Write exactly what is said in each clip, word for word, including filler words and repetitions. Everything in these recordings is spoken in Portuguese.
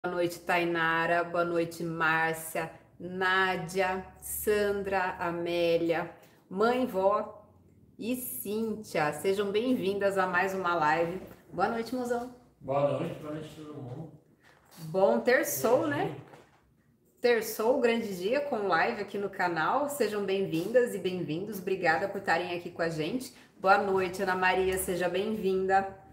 Boa noite, Tainara. Boa noite, Márcia, Nádia, Sandra, Amélia, Mãe, Vó e Cíntia. Sejam bem-vindas a mais uma live. Boa noite, mozão. Boa noite, boa noite a todo mundo. Bom, terçou, né? Terçou, grande dia com live aqui no canal. Sejam bem-vindas e bem-vindos. Obrigada por estarem aqui com a gente. Boa noite, Ana Maria. Seja bem-vinda.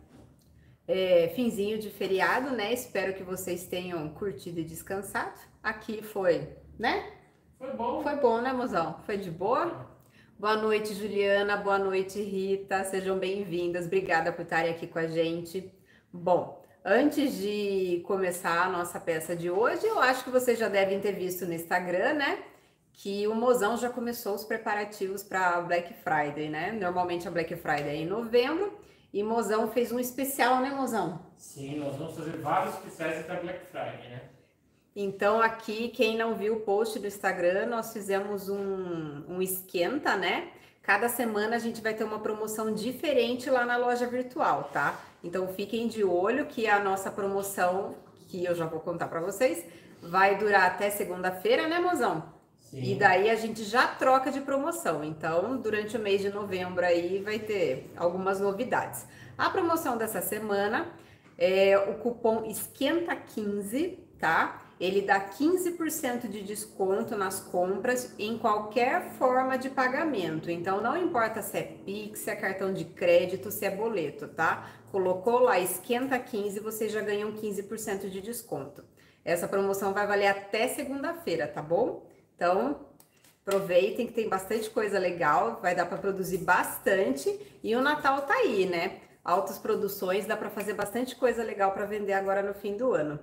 É, finzinho de feriado, né? Espero que vocês tenham curtido e descansado. Aqui foi, né? Foi bom. Foi bom, né, mozão? Foi de boa? Boa noite, Juliana. Boa noite, Rita. Sejam bem-vindas. Obrigada por estarem aqui com a gente. Bom, antes de começar a nossa peça de hoje, eu acho que vocês já devem ter visto no Instagram, né? Que o mozão já começou os preparativos para Black Friday, né? Normalmente a Black Friday é em novembro. E mozão fez um especial, né, mozão? Sim, nós vamos fazer vários especiais até Black Friday, né? Então aqui, quem não viu o post do Instagram, nós fizemos um, um esquenta, né? Cada semana a gente vai ter uma promoção diferente lá na loja virtual, tá? Então fiquem de olho que a nossa promoção, que eu já vou contar para vocês, vai durar até segunda-feira, né, mozão? Sim. E daí a gente já troca de promoção. Então, durante o mês de novembro aí vai ter algumas novidades. A promoção dessa semana é o cupom esquenta quinze, tá? Ele dá quinze por cento de desconto nas compras em qualquer forma de pagamento. Então, não importa se é Pix, se é cartão de crédito, se é boleto, tá? Colocou lá esquenta quinze, vocês já ganham quinze por cento de desconto. Essa promoção vai valer até segunda-feira, tá bom? Então, aproveitem que tem bastante coisa legal, vai dar para produzir bastante e o Natal tá aí, né? Altas produções, dá para fazer bastante coisa legal para vender agora no fim do ano.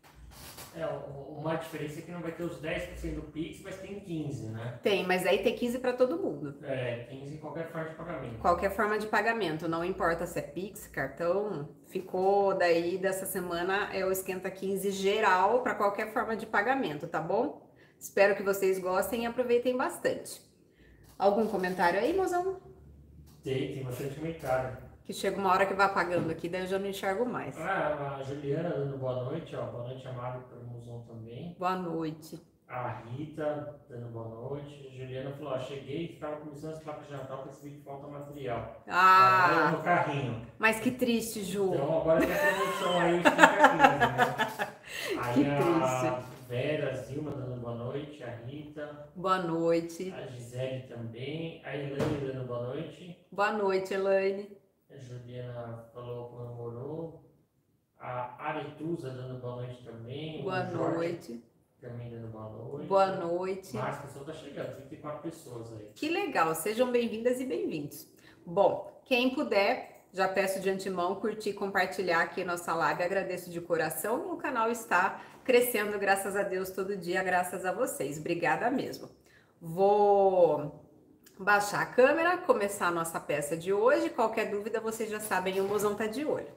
É, uma diferença é que não vai ter os dez por cento do Pix, mas tem quinze, né? Tem, mas aí tem quinze para todo mundo. É, quinze em qualquer forma de pagamento. Qualquer forma de pagamento, não importa se é Pix, cartão, ficou daí dessa semana é o esquenta quinze geral para qualquer forma de pagamento, tá bom? Espero que vocês gostem e aproveitem bastante. Algum comentário aí, mozão? Tem, tem bastante comentário. Que chega uma hora que vai apagando aqui, daí eu já não enxergo mais. Ah, a Juliana dando boa noite, ó. Boa noite, Amado, para o Mozão também. Boa noite. A Rita dando boa noite. A Juliana falou, ó, cheguei e estava começando as placas de Natal, percebi que falta material. Ah! No carrinho. Mas que triste, Ju. Então agora tem a promoção aí, esquenta quinze, né? Aí que a triste. Vera, a Zilma dando boa noite, a Rita. Boa noite. A Gisele também, a Elaine dando boa noite. Boa noite, Elaine. A Juliana falou, comemorou. A Aretusa dando boa noite também. Boa o Jorge noite. Também dando boa noite. Boa noite. Mas a pessoa tá chegando, trinta e quatro pessoas aí. Que legal, sejam bem-vindas e bem-vindos. Bom, quem puder, já peço de antemão curtir e compartilhar aqui nossa live. Agradeço de coração. O canal está crescendo, graças a Deus, todo dia, graças a vocês. Obrigada mesmo. Vou baixar a câmera, começar a nossa peça de hoje. Qualquer dúvida, vocês já sabem, o mozão tá de olho.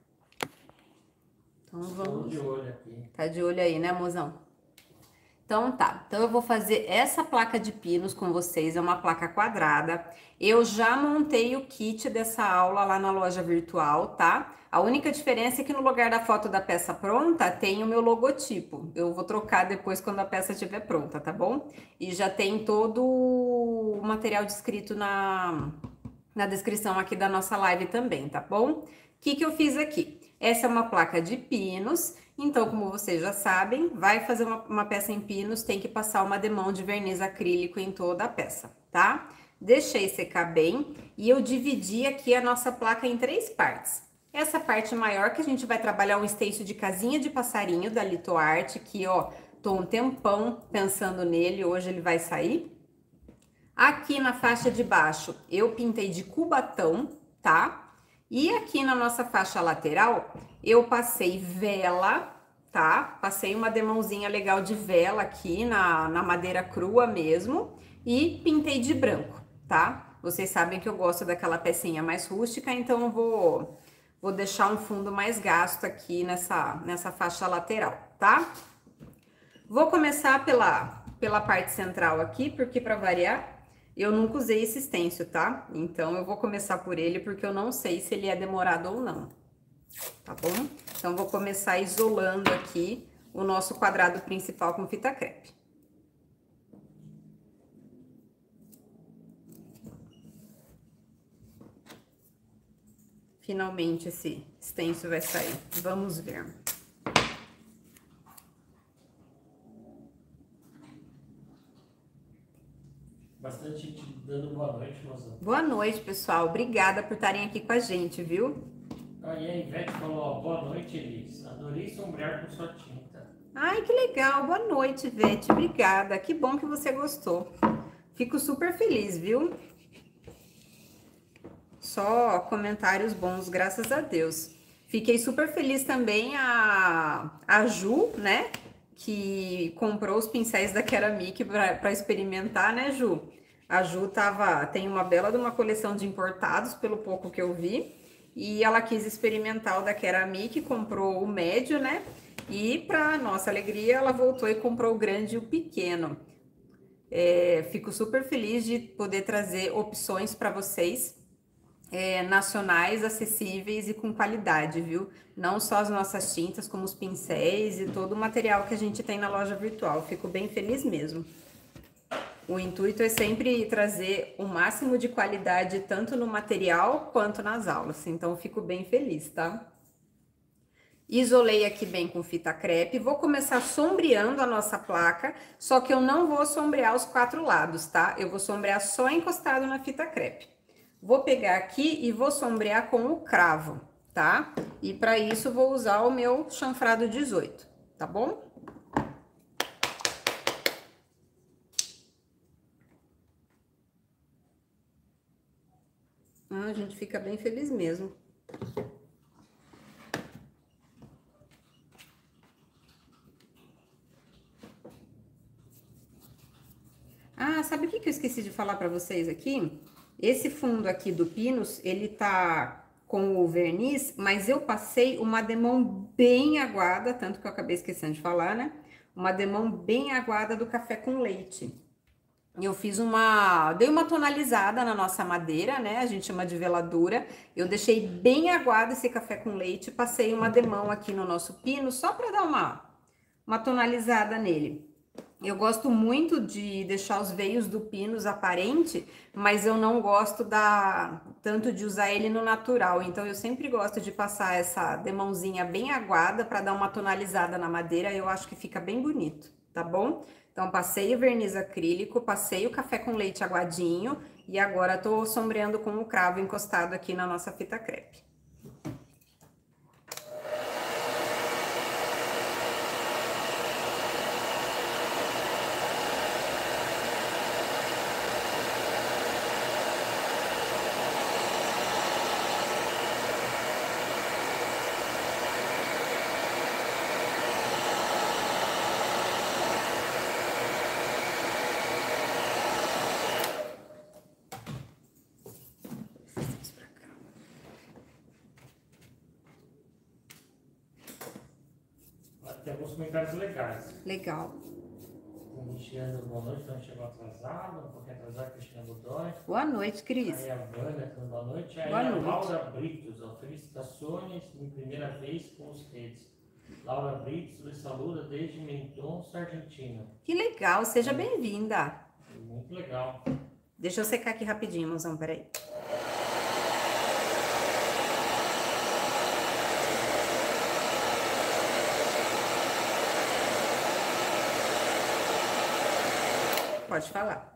Então vamos. de olho aqui. Tá de olho aí, né, mozão? Então tá, então eu vou fazer essa placa de pinos com vocês, é uma placa quadrada. Eu já montei o kit dessa aula lá na loja virtual, tá? A única diferença é que no lugar da foto da peça pronta, tem o meu logotipo. Eu vou trocar depois quando a peça estiver pronta, tá bom? E já tem todo o material descrito na, na descrição aqui da nossa live também, tá bom? O que que eu fiz aqui? Essa é uma placa de pinos. Então, como vocês já sabem, vai fazer uma, uma peça em pinos, tem que passar uma demão de verniz acrílico em toda a peça, tá? Deixei secar bem e eu dividi aqui a nossa placa em três partes. Essa parte maior que a gente vai trabalhar um stencil de casinha de passarinho da Litoarte, que ó, tô um tempão pensando nele, hoje ele vai sair. Aqui na faixa de baixo eu pintei de cubatão, tá? E aqui na nossa faixa lateral, eu passei vela, tá? Passei uma demãozinha legal de vela aqui na, na madeira crua mesmo e pintei de branco, tá? Vocês sabem que eu gosto daquela pecinha mais rústica, então eu vou, vou deixar um fundo mais gasto aqui nessa, nessa faixa lateral, tá? Vou começar pela, pela parte central aqui, porque para variar, eu nunca usei esse stencil, tá? Então, eu vou começar por ele, porque eu não sei se ele é demorado ou não. tá bom? Então, vou começar isolando aqui o nosso quadrado principal com fita crepe. Finalmente, esse stencil vai sair. Vamos ver. Bastante gente dando boa noite, moça. Boa noite, pessoal. Obrigada por estarem aqui com a gente, viu? Ah, e a Ivete falou, ó, boa noite, Elis. Adorei sombrear com sua tinta. Ai, que legal. Boa noite, Ivete. Obrigada. Que bom que você gostou. Fico super feliz, viu? Só comentários bons, graças a Deus. Fiquei super feliz também a, a Ju, né? Que comprou os pincéis da Ceramic para experimentar, né, Ju? A Ju tava, tem uma bela de uma coleção de importados, pelo pouco que eu vi. E ela quis experimentar o da Ceramic, comprou o médio, né? E para nossa alegria, ela voltou e comprou o grande e o pequeno. É, fico super feliz de poder trazer opções para vocês. É, nacionais, acessíveis e com qualidade, viu? Não só as nossas tintas, como os pincéis e todo o material que a gente tem na loja virtual. Fico bem feliz mesmo. O intuito é sempre trazer o máximo de qualidade, tanto no material quanto nas aulas. Então, fico bem feliz, tá? Isolei aqui bem com fita crepe. Vou começar sombreando a nossa placa, só que eu não vou sombrear os quatro lados, tá? Eu vou sombrear só encostado na fita crepe. Vou pegar aqui e vou sombrear com o cravo, tá? E para isso vou usar o meu chanfrado dezoito, tá bom? Ah, a gente fica bem feliz mesmo. Ah, sabe o que que eu esqueci de falar para vocês aqui? Esse fundo aqui do Pinos, ele tá com o verniz, mas eu passei uma demão bem aguada, tanto que eu acabei esquecendo de falar, né? Uma demão bem aguada do café com leite. Eu fiz uma... dei uma tonalizada na nossa madeira, né? A gente chama de veladura. Eu deixei bem aguado esse café com leite, passei uma demão aqui no nosso pino, só para dar uma, uma tonalizada nele. Eu gosto muito de deixar os veios do Pinos aparente, mas eu não gosto da, tanto de usar ele no natural. Então, eu sempre gosto de passar essa demãozinha bem aguada para dar uma tonalizada na madeira. Eu acho que fica bem bonito, tá bom? Então, passei o verniz acrílico, passei o café com leite aguadinho e agora tô sombreando com o cravo encostado aqui na nossa fita crepe. Tem alguns comentários legais. Legal. Tem gente dando boa noite, então chegou atrasado, um pouquinho atrasado, Cristina Godoy. Boa noite, Cris. Aí a Vânia dando boa noite. Aí Boa a noite. Laura Britos, ó, felicitações, minha primeira vez com os redes. Laura Britos, lhe saluda desde Menton, Argentina. Que legal, seja bem-vinda. Muito legal. Deixa eu secar aqui rapidinho, mozão, peraí. Pode falar.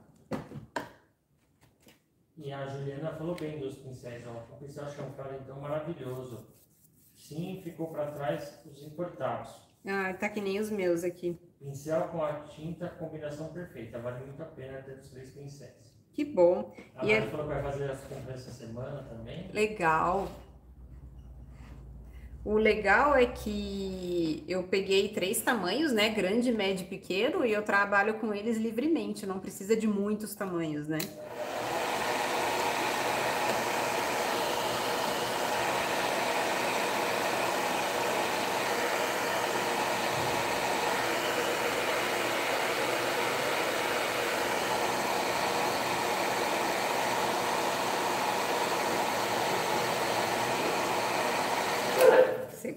E a Juliana falou bem dos pincéis, ó. O pincel chanfrado, então, maravilhoso. Sim, ficou para trás os importados. Ah, tá que nem os meus aqui. Pincel com a tinta, combinação perfeita. Vale muito a pena ter os três pincéis. Que bom. A E Mari é falou que vai fazer as compras essa semana também. legal. O legal é que eu peguei três tamanhos, né? Grande, médio e pequeno, e eu trabalho com eles livremente, não precisa de muitos tamanhos, né?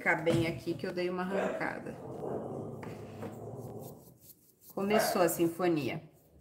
ficar bem aqui que eu dei uma arrancada. Começou a sinfonia.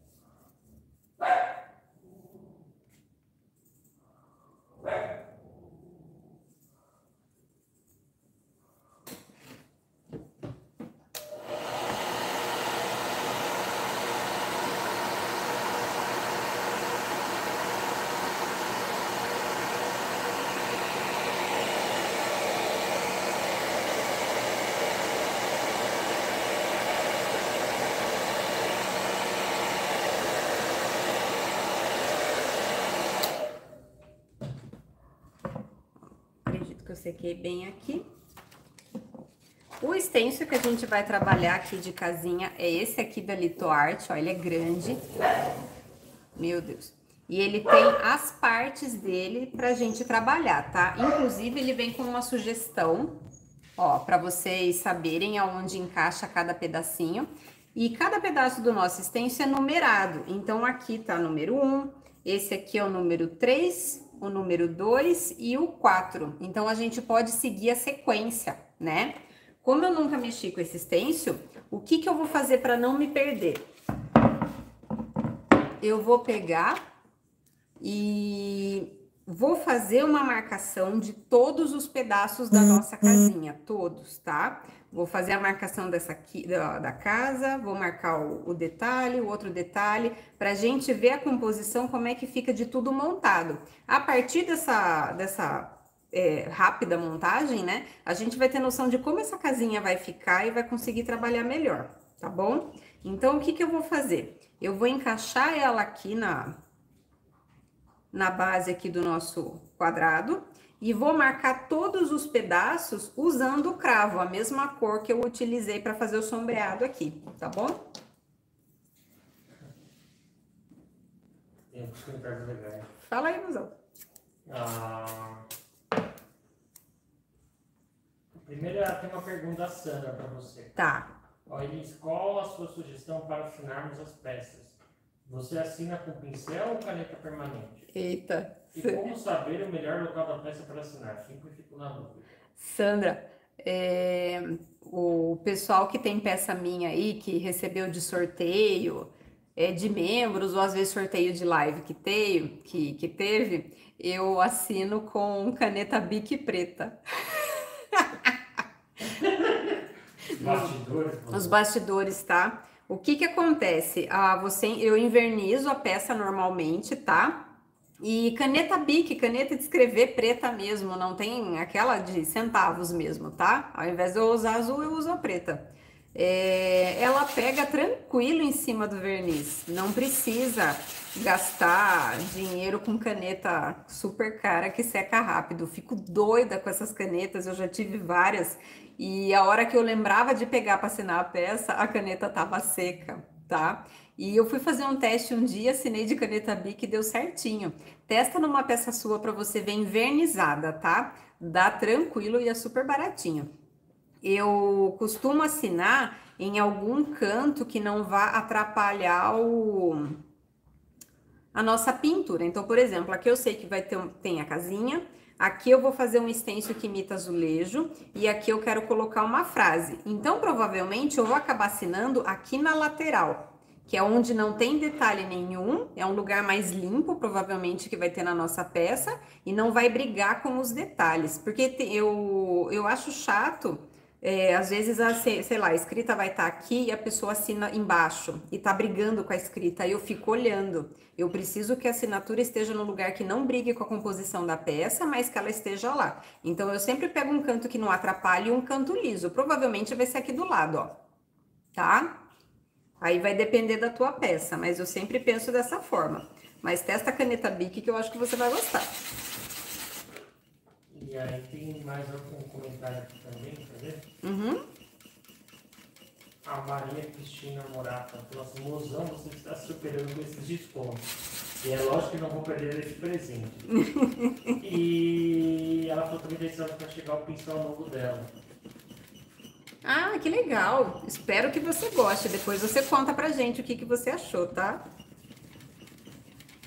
Eu sequei bem aqui. O stencil que a gente vai trabalhar aqui de casinha é esse aqui da Litoarte, ó, ele é grande. Meu Deus. E ele tem as partes dele pra gente trabalhar, tá? Inclusive, ele vem com uma sugestão, ó, pra vocês saberem aonde encaixa cada pedacinho. E cada pedaço do nosso stencil é numerado. Então, aqui tá número um, esse aqui é o número três, o número dois e o quatro. Então, a gente pode seguir a sequência, né? Como eu nunca mexi com esse stencil, o que que eu vou fazer para não me perder? Eu vou pegar e vou fazer uma marcação de todos os pedaços da nossa casinha, todos, tá? Vou fazer a marcação dessa aqui, da, da casa, vou marcar o, o detalhe, o outro detalhe, pra gente ver a composição, como é que fica de tudo montado. A partir dessa, dessa é, rápida montagem, né, a gente vai ter noção de como essa casinha vai ficar e vai conseguir trabalhar melhor, tá bom? Então, o que que eu vou fazer? Eu vou encaixar ela aqui na, na base aqui do nosso quadrado. E vou marcar todos os pedaços usando o cravo, a mesma cor que eu utilizei para fazer o sombreado aqui, tá bom? Tem uns comentários legais. Fala aí, Muzão. Ah, primeiro, tem uma pergunta da Sandra para você. Tá. Ó, Elis, qual a sua sugestão para assinarmos as peças? Você assina com pincel ou caneta permanente? Eita. E como saber o melhor local da peça para assinar? Sempre fico na dúvida. Sandra, é, o pessoal que tem peça minha aí, que recebeu de sorteio, é, de membros, ou às vezes sorteio de live que, teio, que, que teve, eu assino com caneta Bic preta. Os bastidores? Os bastidores, tá? O que que acontece? Ah, você, eu invernizo a peça normalmente, tá? E caneta Bic, caneta de escrever preta mesmo, não tem aquela de centavos mesmo, tá? Ao invés de eu usar azul, eu uso a preta. É, ela pega tranquilo em cima do verniz, não precisa gastar dinheiro com caneta super cara que seca rápido. Fico doida com essas canetas, eu já tive várias e a hora que eu lembrava de pegar para assinar a peça, a caneta tava seca, tá? E eu fui fazer um teste um dia, assinei de caneta Bic e deu certinho. Testa numa peça sua para você ver invernizada, tá? Dá tranquilo e é super baratinho. Eu costumo assinar em algum canto que não vá atrapalhar o... a nossa pintura. Então, por exemplo, aqui eu sei que vai ter tem a casinha, aqui eu vou fazer um stencil que imita azulejo e aqui eu quero colocar uma frase. Então, provavelmente, eu vou acabar assinando aqui na lateral, que é onde não tem detalhe nenhum, é um lugar mais limpo, provavelmente, que vai ter na nossa peça, e não vai brigar com os detalhes, porque eu, eu acho chato, é, às vezes, a, sei lá, a escrita vai estar aqui e a pessoa assina embaixo, e tá brigando com a escrita, aí eu fico olhando. Eu preciso que a assinatura esteja no lugar que não brigue com a composição da peça, mas que ela esteja lá. Então, eu sempre pego um canto que não atrapalhe e um canto liso, provavelmente vai ser aqui do lado, ó, tá? Aí vai depender da tua peça, mas eu sempre penso dessa forma. Mas testa a caneta Bic que eu acho que você vai gostar. E aí tem mais algum comentário aqui também, quer ver? Uhum. A Maria Cristina Morata falou assim, mozão, você está superando com esses descontos. E é lógico que não vou perder esse presente. E ela falou também que para chegar o pincel novo dela. Ah, que legal! Espero que você goste. Depois você conta pra gente o que, que você achou, tá?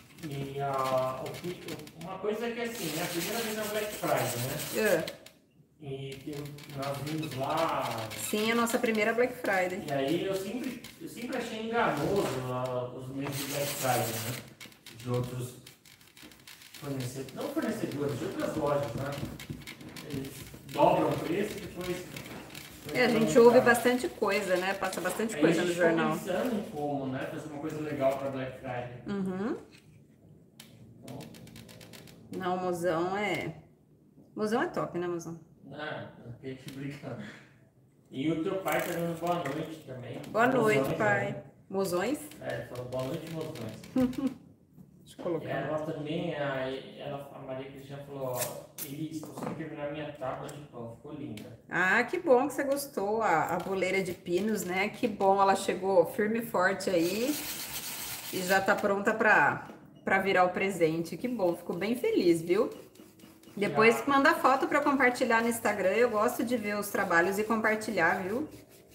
E uh, o que, uma coisa é que assim, é a primeira vez na Black Friday, né? É. E tem, nós vimos lá. Sim, a nossa primeira Black Friday. E aí eu sempre, eu sempre achei enganoso uh, os meses de Black Friday, né? De outros fornecedores, não fornecedores, de outras lojas, né? Eles dobram o preço e depois. É, a gente ouve bastante coisa, né? Passa bastante aí coisa no jornal. A gente tá pensando em como, né? Fazer uma coisa legal para Black Friday. Uhum. Então, não, mozão é... Mozão é top, né, mozão? Ah, a gente brincando. E o teu pai tá dando boa noite também. Boa Mozões, noite, pai. né? Mozões? É, ele falou boa noite, mozões. Deixa eu E colocar. ela também, a, ela, a Maria Cristina falou, ó, Elis, consegui terminar minha tábua de pão, ficou linda. Ah, que bom que você gostou, a, a boleira de pinos, né? Que bom, ela chegou firme e forte aí e já tá pronta pra, pra virar o presente. Que bom, fico bem feliz, viu? Depois Já. manda foto pra compartilhar no Instagram, eu gosto de ver os trabalhos e compartilhar, viu?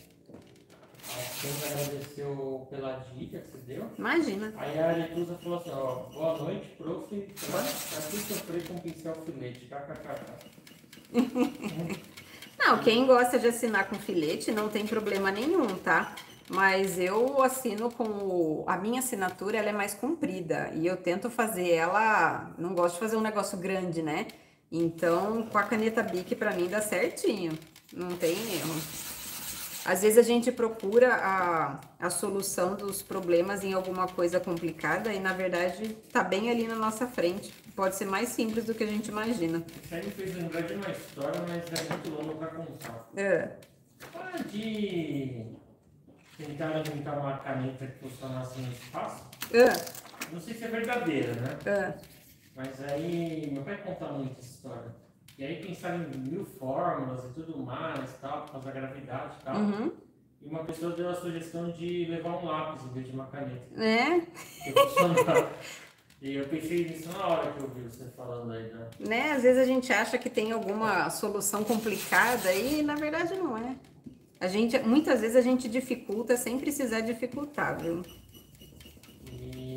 A Sandra agradeceu pela dica que você deu. Imagina. Aí a Aretusa falou assim, ó, boa noite, prof. Pra, pra que sofrer com pincel filete? Kkkk. Não, quem gosta de assinar com filete não tem problema nenhum, tá? Mas eu assino com o... a minha assinatura, ela é mais comprida e eu tento fazer ela, não gosto de fazer um negócio grande, né? Então, com a caneta Bic pra mim dá certinho, não tem erro. Às vezes a gente procura a, a solução dos problemas em alguma coisa complicada e na verdade tá bem ali na nossa frente. Pode ser mais simples do que a gente imagina. Isso aí me fez lembrar de uma história, mas é muito longa pra contar. É. Ah, de tentar inventar uma caneta que funcionasse no espaço. É. Não sei se é verdadeira, né? É. Mas aí, meu pai conta muito essa história. E aí pensaram em mil fórmulas e tudo mais, tal, por causa da gravidade e tal. Uhum. E uma pessoa deu a sugestão de levar um lápis em vez de uma caneta. É. Que funcionava. E eu pensei nisso na hora que eu vi você falando aí, né? Né? Às vezes a gente acha que tem alguma solução complicada e na verdade não é. A gente, muitas vezes a gente dificulta sem precisar dificultar, viu? E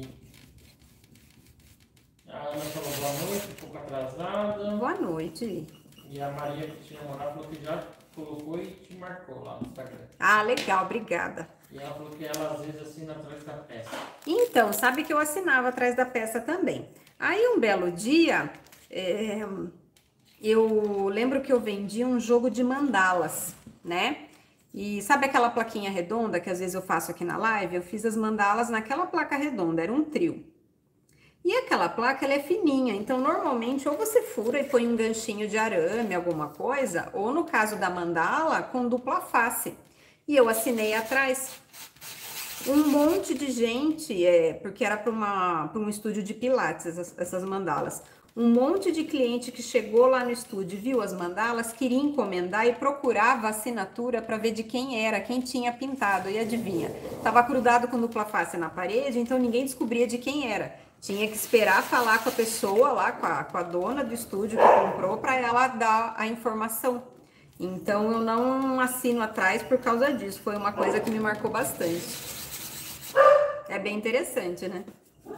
a Ana falou boa noite, um pouco atrasada. Boa noite. E a Maria Cristina Moral falou que já colocou e te marcou lá no Instagram. Ah, legal, obrigada. E ela falou que ela às vezes assina atrás da peça. Então, sabe que eu assinava atrás da peça também. Aí um belo dia, é, eu lembro que eu vendi um jogo de mandalas, né? E sabe aquela plaquinha redonda que às vezes eu faço aqui na live? Eu fiz as mandalas naquela placa redonda, era um trio. E aquela placa, ela é fininha, então normalmente ou você fura e põe um ganchinho de arame, alguma coisa, ou no caso da mandala, com dupla face. E eu assinei atrás. Um monte de gente, é, porque era para um estúdio de pilates, essas, essas mandalas. Um monte de cliente que chegou lá no estúdio, viu as mandalas, queria encomendar e procurava a assinatura para ver de quem era, quem tinha pintado. E adivinha? Tava grudado com dupla face na parede, então ninguém descobria de quem era. Tinha que esperar falar com a pessoa lá, com a, com a dona do estúdio que comprou, para ela dar a informação. Então eu não assino atrás por causa disso. Foi uma coisa que me marcou bastante. É bem interessante, né?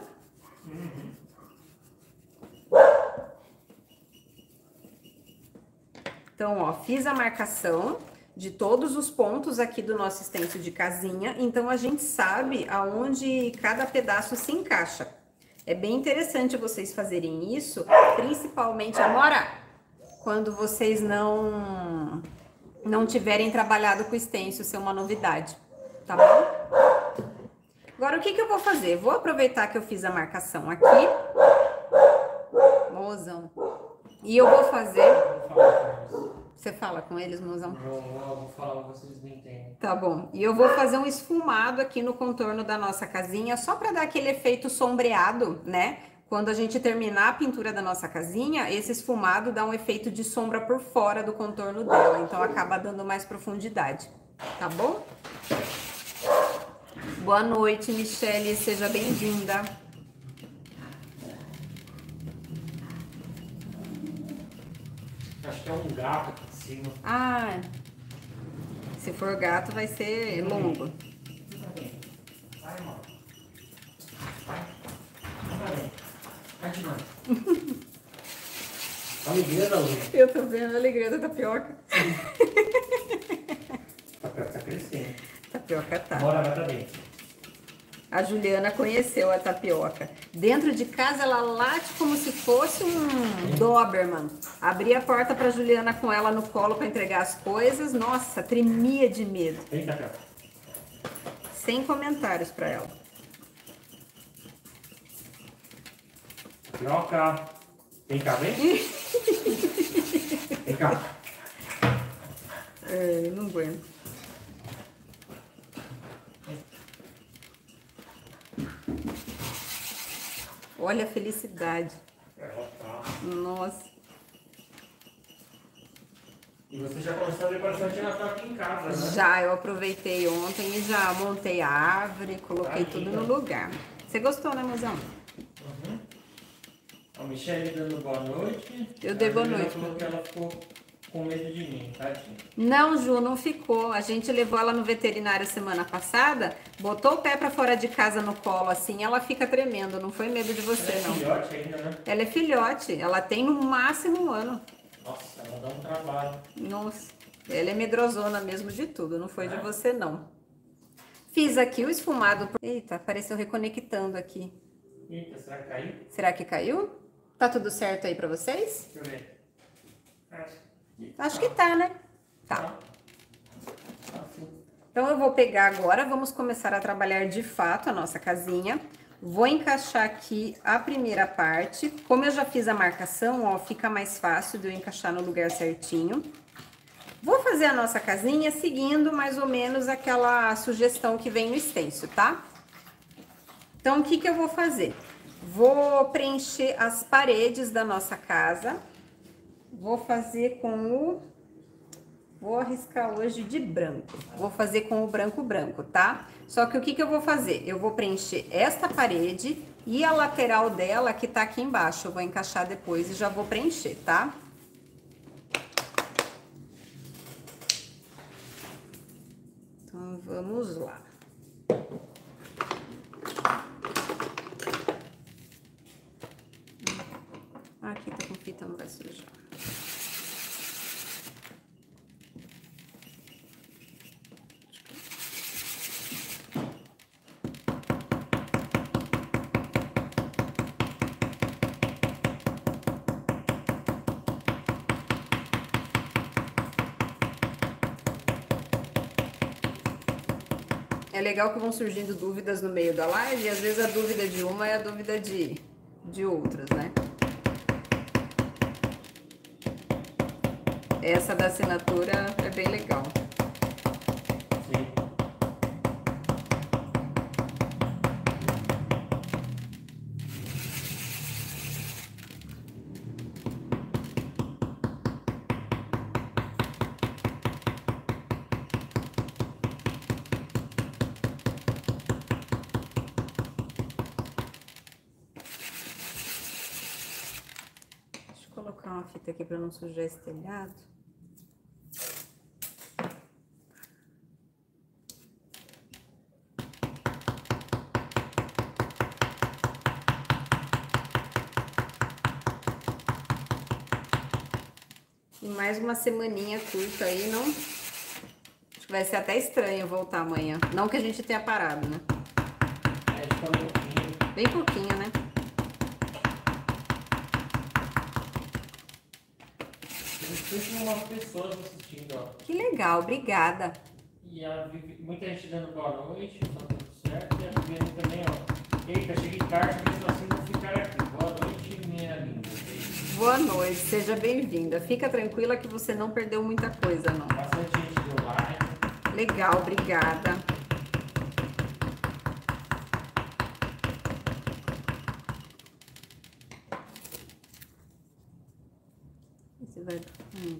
Então, ó, fiz a marcação de todos os pontos aqui do nosso extenso de casinha. Então, a gente sabe aonde cada pedaço se encaixa. É bem interessante vocês fazerem isso, principalmente, Amora, quando vocês não, não tiverem trabalhado com extenso, isso é uma novidade, tá bom? Agora, o que que eu vou fazer? Vou aproveitar que eu fiz a marcação aqui. Mozão. E eu vou fazer... Você fala com eles, mozão? Eu vou, vou falar, vocês não entendem. Tá bom. E eu vou fazer um esfumado aqui no contorno da nossa casinha, só para dar aquele efeito sombreado, né? Quando a gente terminar a pintura da nossa casinha, esse esfumado dá um efeito de sombra por fora do contorno dela. Então, acaba dando mais profundidade. Tá bom? Boa noite, Michele. Seja bem-vinda. Acho que é um gato aqui em cima. Ah, se for gato vai ser longo. Vai, irmão. Vai. Vai, vai. Vai de novo. Alegria da luz. Eu tô vendo a alegria da tapioca. A tapioca tá crescendo. Tapioca tá. Bora, vai pra dentro. A Juliana conheceu a tapioca. Dentro de casa ela late como se fosse um Doberman. Abri a porta pra Juliana com ela no colo pra entregar as coisas. Nossa, tremia de medo. Vem, tapioca. Sem comentários pra ela. Tapioca. Vem cá, vem. Vem cá. É, não aguento. Olha a felicidade. Ela tá. Nossa. E você já começou a decoração de Natal aqui em casa, né? Já, eu aproveitei ontem e já montei a árvore, coloquei Tá tudo linda. no lugar. Você gostou, né, mozão? Uhum. A Michelle dando boa noite. Eu dei A boa Juliana noite, falou meu. que ela ficou com medo de mim, tadinha. Não, Ju, não ficou. A gente levou ela no veterinário semana passada, botou o pé pra fora de casa no colo assim, ela fica tremendo. Não foi medo de você, Ela é não. filhote ainda, né? Ela é filhote, ela tem no máximo um ano. Nossa, ela dá um trabalho. Nossa, ela é medrosona mesmo de tudo, não foi de você, não. Fiz aqui o esfumado. Eita, apareceu reconectando aqui. Eita, será que caiu? Será que caiu? Tá tudo certo aí pra vocês? Deixa eu ver. Acho que Acho que tá, né? Tá. tá. Tá, sim. Então eu vou pegar agora, vamos começar a trabalhar de fato a nossa casinha. Vou encaixar aqui a primeira parte. Como eu já fiz a marcação, ó, fica mais fácil de eu encaixar no lugar certinho. Vou fazer a nossa casinha seguindo mais ou menos aquela sugestão que vem no extenso, tá? Então, o que que eu vou fazer? Vou preencher as paredes da nossa casa. Vou fazer com o... Vou arriscar hoje de branco. Vou fazer com o branco branco, tá? Só que o que que eu vou fazer? Eu vou preencher esta parede e a lateral dela que tá aqui embaixo. Eu vou encaixar depois e já vou preencher, tá? Então, vamos lá. Aqui tá com fita, não vai sujar. É legal que vão surgindo dúvidas no meio da live e às vezes a dúvida de uma é a dúvida de, de outras, né? Essa da assinatura é bem legal. Sim. Deixa eu colocar uma fita aqui para não sujar esse telhado. E mais uma semaninha curta aí, não? Acho que vai ser até estranho voltar amanhã. Não que a gente tenha parado, né? É, fica um pouquinho. Bem pouquinho, né? Tem umas pessoas assistindo, ó. Que legal, obrigada. E a Vivi, muita gente dando boa noite, tá tudo certo. E a Viviane também, ó. Eita, cheguei tarde, mesmo assim vou ficar aqui. Boa noite, minha linda. Boa noite, seja bem-vinda. Fica tranquila que você não perdeu muita coisa, não. Bastante gente deu like. Legal, obrigada. Esse vai... Hum.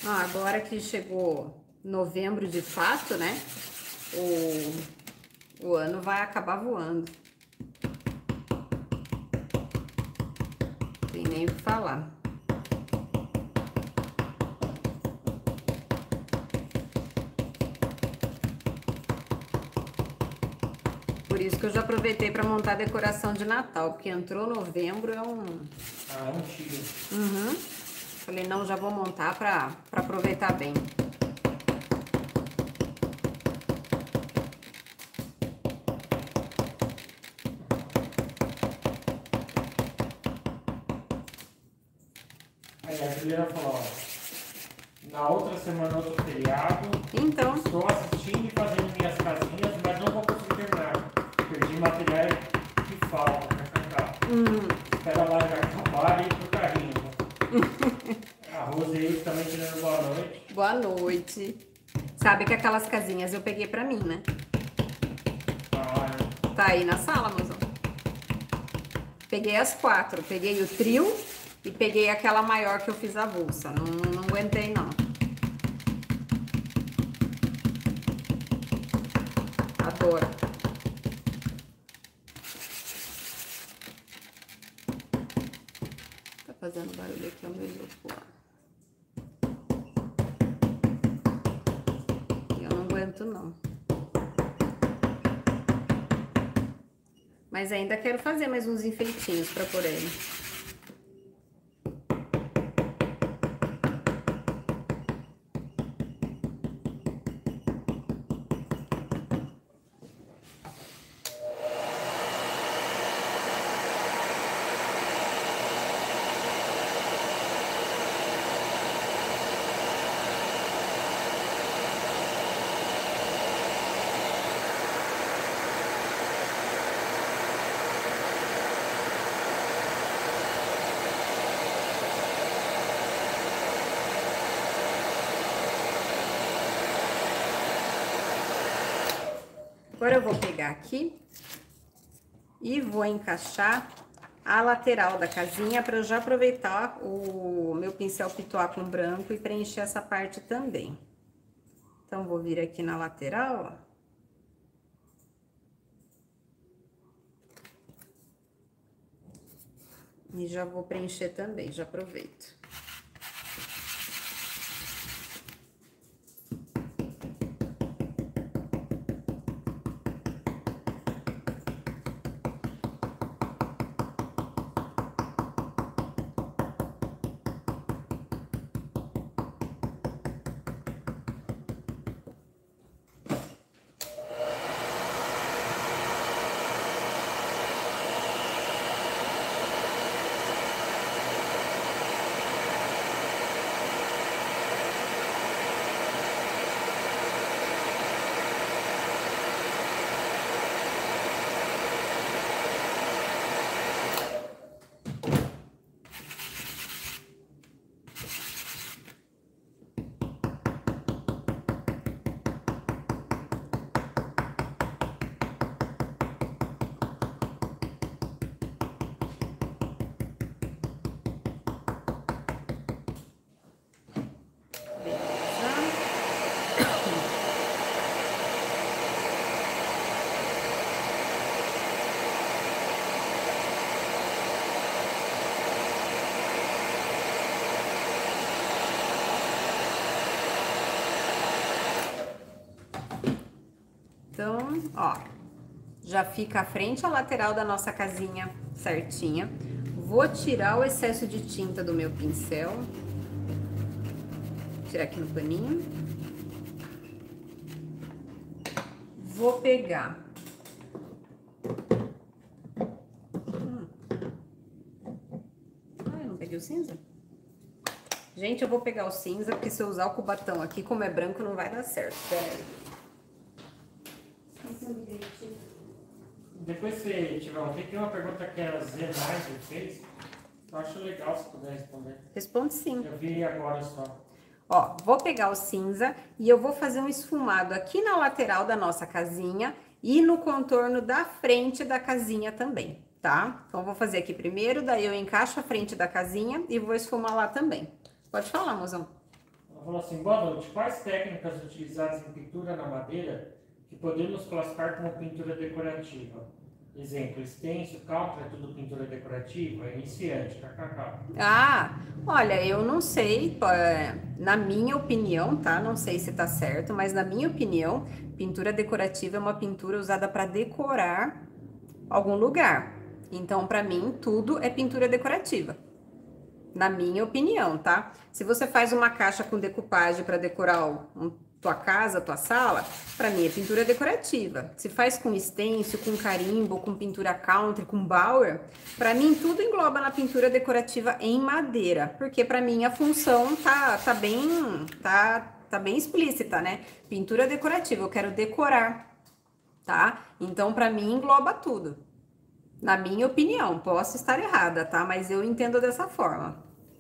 Ó, agora que chegou novembro de fato, né? O, o ano vai acabar voando. Tem nem o que falar. Por isso que eu já aproveitei para montar a decoração de Natal, porque entrou novembro, é um... Ah, é um tiro. Uhum. Falei, não, já vou montar para para aproveitar bem. Aí a Juliana falou, ó, na outra semana outro feriado, Então, estou assistindo e fazendo minhas casinhas, mas não vou conseguir terminar. Perdi material que falta pra cantar. hum, Espera a live acabar e ir pro carrinho. A Rose também tirando boa noite. boa noite. Sabe que aquelas casinhas eu peguei pra mim, né? Ah, Tá aí na sala, mozão. Peguei as quatro. Peguei o trio e peguei aquela maior que eu fiz a bolsa. Não, não aguentei, não. Adoro. Tá fazendo barulho aqui, é o meu isopor. Eu não aguento, não. Mas ainda quero fazer mais uns enfeitinhos pra por aí. Agora eu vou pegar aqui e vou encaixar a lateral da casinha para eu já aproveitar o meu pincel pitois com branco e preencher essa parte também. Então, vou vir aqui na lateral, ó. E já vou preencher também, já aproveito. Então, ó, já fica a frente e a lateral da nossa casinha certinha. Vou tirar o excesso de tinta do meu pincel. Vou tirar aqui no paninho. Vou pegar... Hum. Ah, eu não peguei o cinza? Gente, eu vou pegar o cinza, porque se eu usar o cubatão aqui, como é branco, não vai dar certo. Pera aí. depois se tiver um tem uma pergunta que a Zenaide fez. Eu acho legal se puder responder. Responde sim. Eu vi agora só. Ó, vou pegar o cinza e eu vou fazer um esfumado aqui na lateral da nossa casinha e no contorno da frente da casinha também, tá? Então, eu vou fazer aqui primeiro, daí eu encaixo a frente da casinha e vou esfumar lá também. Pode falar, mozão. Ó, Ela falou assim, boa noite, quais técnicas utilizadas em pintura na madeira que podemos classificar como pintura decorativa? Exemplo, stencil, caltra, é tudo pintura decorativa? Iniciante, kkk. Ah, olha, eu não sei, é, na minha opinião, tá? Não sei se tá certo, mas na minha opinião, pintura decorativa é uma pintura usada para decorar algum lugar. Então, para mim, tudo é pintura decorativa. Na minha opinião, tá? Se você faz uma caixa com decupagem para decorar um, tua casa, tua sala, para mim é pintura decorativa. Se faz com stencil, com carimbo, com pintura country, com Bauer, para mim tudo engloba na pintura decorativa em madeira, porque para mim a função tá, tá bem, tá, tá bem explícita, né? Pintura decorativa, eu quero decorar, tá? Então para mim engloba tudo. Na minha opinião, posso estar errada, tá? Mas eu entendo dessa forma.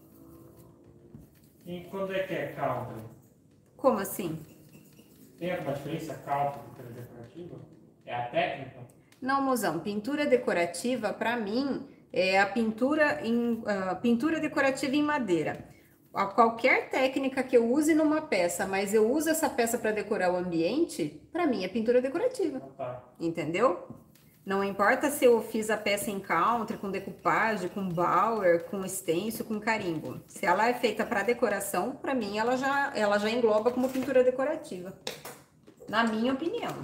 E quando é que é country? Como assim? Tem alguma diferença country e pintura decorativa? É a técnica? Não, mozão, pintura decorativa, para mim, é a pintura, em, uh, pintura decorativa em madeira. A qualquer técnica que eu use numa peça, mas eu uso essa peça para decorar o ambiente, para mim é pintura decorativa. Ah, tá. Entendeu? Não importa se eu fiz a peça em country, com decupagem, com Bauer, com stencil, com carimbo. Se ela é feita para decoração, para mim ela já, ela já engloba como pintura decorativa. Na minha opinião.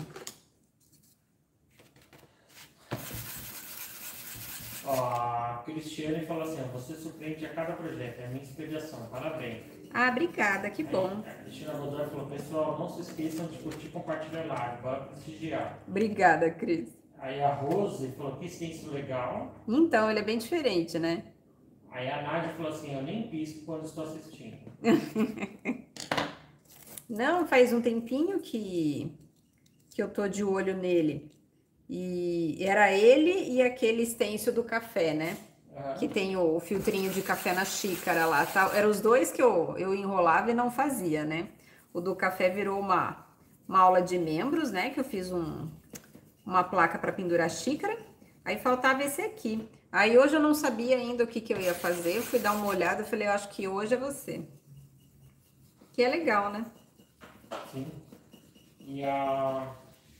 Ó, a Cristiane falou assim, ó, você surpreende a cada projeto, é a minha inspiração, parabéns. Ah, obrigada, que bom. Aí, a Cristina Godoy falou, pessoal, não se esqueçam de curtir e compartilhar a live, bora prestigiar. Obrigada, Cris. Aí a Rose falou que stencil legal. Então, ele é bem diferente, né? Aí a Nádia falou assim, eu nem pisco quando estou assistindo. Não, faz um tempinho que, que eu tô de olho nele. E era ele e aquele stencil do café, né? Uhum. Que tem o, o filtrinho de café na xícara lá. Tá? Eram os dois que eu, eu enrolava e não fazia, né? O do café virou uma, uma aula de membros, né? Que eu fiz um, uma placa para pendurar xícara. Aí faltava esse aqui. Aí hoje eu não sabia ainda o que, que eu ia fazer. Eu fui dar uma olhada e falei, eu acho que hoje é você. Que é legal, né? Sim. E a...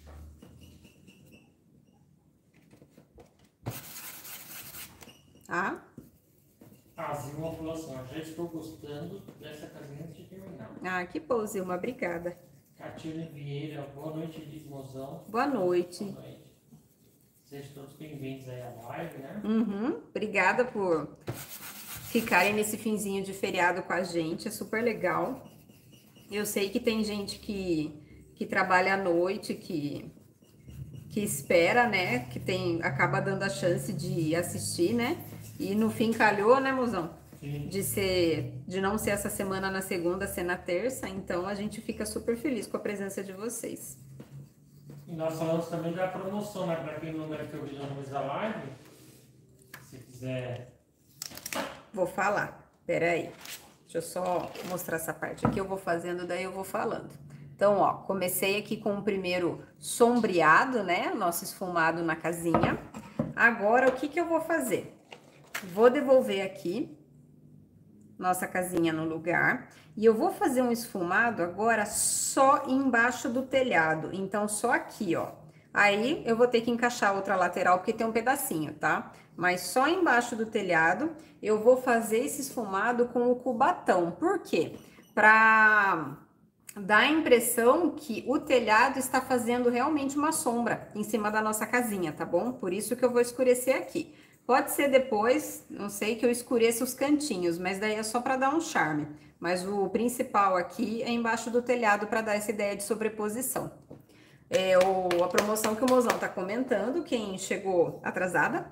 Ah? A Zilma falou assim, ó, já estou gostando dessa casinha antes de terminar. Ah, que bom, Zilma, obrigada. Catiane Vieira, boa noite, Liz Mozão. Boa noite. Boa noite. Sejam todos bem-vindos aí à live, né? Uhum, obrigada por ficarem nesse finzinho de feriado com a gente, é super legal. Eu sei que tem gente que, que trabalha à noite, que, que espera, né? Que tem, acaba dando a chance de assistir, né? E no fim calhou, né, mozão? Sim. De ser, de não ser essa semana na segunda, ser na terça. Então a gente fica super feliz com a presença de vocês. E nós falamos também da promoção, né? Para quem não deve ter ouvido no da live, se quiser. Vou falar, peraí. Deixa eu só mostrar essa parte aqui, eu vou fazendo, daí eu vou falando. Então, ó, comecei aqui com o primeiro sombreado, né? Nosso esfumado na casinha. Agora, o que que eu vou fazer? Vou devolver aqui nossa casinha no lugar. E eu vou fazer um esfumado agora só embaixo do telhado. Então, só aqui, ó. Aí, eu vou ter que encaixar a outra lateral, porque tem um pedacinho, tá? Mas só embaixo do telhado, eu vou fazer esse esfumado com o cubatão. Por quê? Pra dar a impressão que o telhado está fazendo realmente uma sombra em cima da nossa casinha, tá bom? Por isso que eu vou escurecer aqui. Pode ser depois, não sei, que eu escureça os cantinhos, mas daí é só para dar um charme. Mas o principal aqui é embaixo do telhado para dar essa ideia de sobreposição. É o, a promoção que o mozão tá comentando, quem chegou atrasada,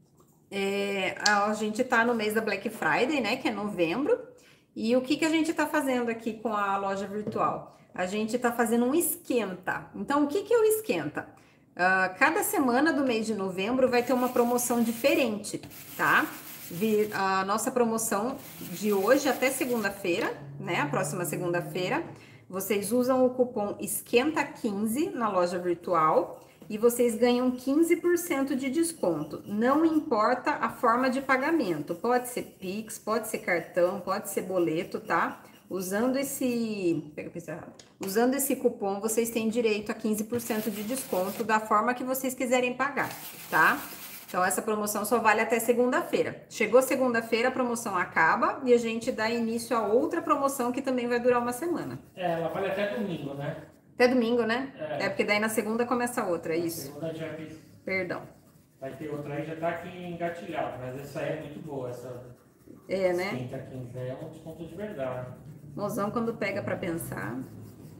é, a gente tá no mês da Black Friday, né, que é novembro. E o que que a gente tá fazendo aqui com a loja virtual? A gente tá fazendo um esquenta. Então, o que que é o esquenta? Uh, cada semana do mês de novembro vai ter uma promoção diferente, tá? A nossa promoção de hoje até segunda-feira, né? A próxima segunda-feira, vocês usam o cupom esquenta quinze na loja virtual e vocês ganham quinze por cento de desconto. Não importa a forma de pagamento, pode ser Pix, pode ser cartão, pode ser boleto, tá? Usando esse, pega o pincel errado. Usando esse cupom, vocês têm direito a quinze por cento de desconto da forma que vocês quiserem pagar, tá? Então, essa promoção só vale até segunda-feira. Chegou segunda-feira, a promoção acaba e a gente dá início a outra promoção que também vai durar uma semana. É, ela vale até domingo, né? Até domingo, né? É, é porque daí na segunda começa outra, é na isso. segunda já fiz. Perdão. Vai ter outra aí, já tá aqui engatilhado, mas essa aí é muito boa, essa É, né? quinta, quinta, é um desconto de verdade. Mozão, quando pega pra pensar... Vou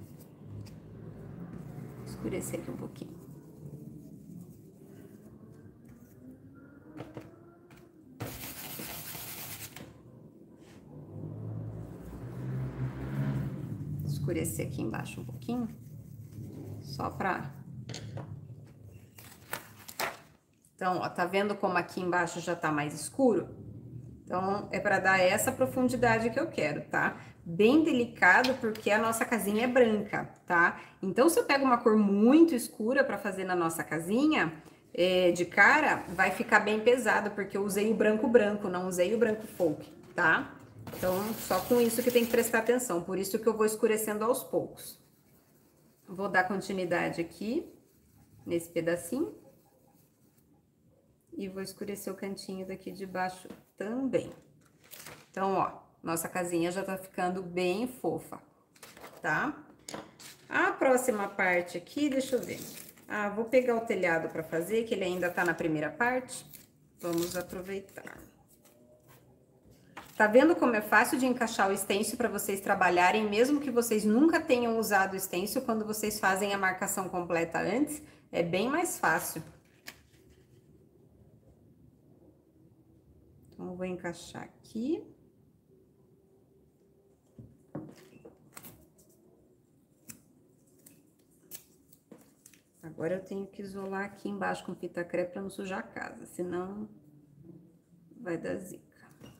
escurecer aqui um pouquinho. Escurecer aqui embaixo um pouquinho, só pra... Então, ó, tá vendo como aqui embaixo já tá mais escuro? Então, é pra dar essa profundidade que eu quero, tá? Bem delicado, porque a nossa casinha é branca, tá? Então, se eu pego uma cor muito escura pra fazer na nossa casinha, é, de cara, vai ficar bem pesado, porque eu usei o branco branco, não usei o branco folk, tá? Então, só com isso que tem que prestar atenção, por isso que eu vou escurecendo aos poucos. Vou dar continuidade aqui, nesse pedacinho. E vou escurecer o cantinho daqui de baixo também. Então, ó, nossa casinha já tá ficando bem fofa, tá? A próxima parte aqui, deixa eu ver. Ah, vou pegar o telhado pra fazer, que ele ainda tá na primeira parte. Vamos aproveitar. Tá vendo como é fácil de encaixar o stencil para vocês trabalharem, mesmo que vocês nunca tenham usado o stencil, quando vocês fazem a marcação completa antes, é bem mais fácil. Então, eu vou encaixar aqui. Agora eu tenho que isolar aqui embaixo com fita crepe para não sujar a casa, senão vai dar zica.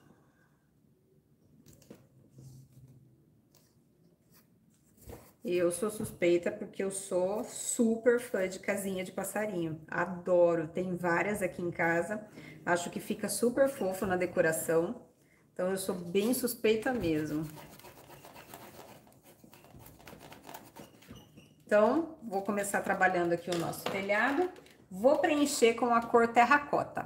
Eu sou suspeita porque eu sou super fã de casinha de passarinho. Adoro, tem várias aqui em casa. Acho que fica super fofo na decoração. Então, eu sou bem suspeita mesmo. Então, vou começar trabalhando aqui o nosso telhado. Vou preencher com a cor terracota.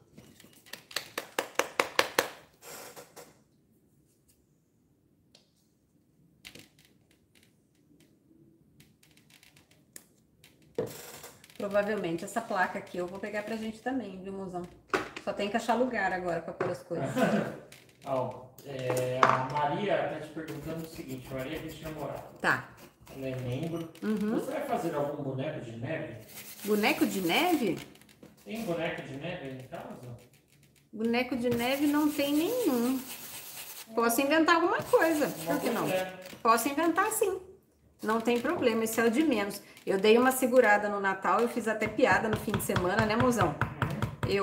Provavelmente essa placa aqui eu vou pegar pra gente também, viu, mozão? Só tem que achar lugar agora pra pôr as coisas. Ó, é, a Maria tá te perguntando o seguinte, Maria Cristina Morato. Tá. Ela é membro. Uhum. Você vai fazer algum boneco de neve? Boneco de neve? Tem boneco de neve em casa? Boneco de neve não tem nenhum. Posso inventar alguma coisa, por que não? Posso inventar sim. Não tem problema, isso é o de menos. Eu dei uma segurada no Natal, eu fiz até piada no fim de semana, né, mozão? Eu...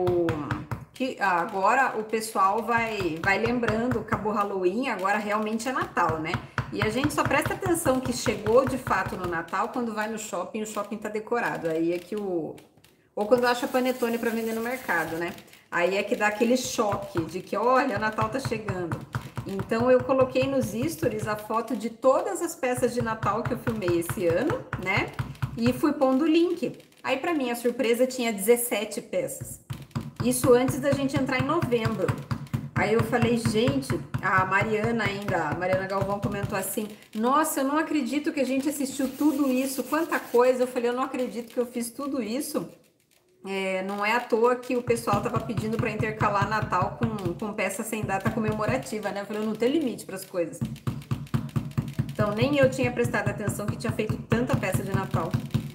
que agora o pessoal vai, vai lembrando, acabou Halloween, agora realmente é Natal, né? E a gente só presta atenção que chegou de fato no Natal quando vai no shopping, o shopping tá decorado. Aí é que o... Ou quando acha panetone pra vender no mercado, né? Aí é que dá aquele choque de que, olha, o Natal tá chegando. Então, eu coloquei nos stories a foto de todas as peças de Natal que eu filmei esse ano, né? E fui pondo o link. Aí, pra minha surpresa, tinha dezessete peças. Isso antes da gente entrar em novembro. Aí eu falei, gente, a Mariana ainda, a Mariana Galvão comentou assim, nossa, eu não acredito que a gente assistiu tudo isso, quanta coisa. Eu falei, eu não acredito que eu fiz tudo isso. É, não é à toa que o pessoal tava pedindo para intercalar Natal com, com peça sem data comemorativa, né? Eu falei, eu não tenho limite para as coisas. Então, nem eu tinha prestado atenção que tinha feito tanta peça de Natal.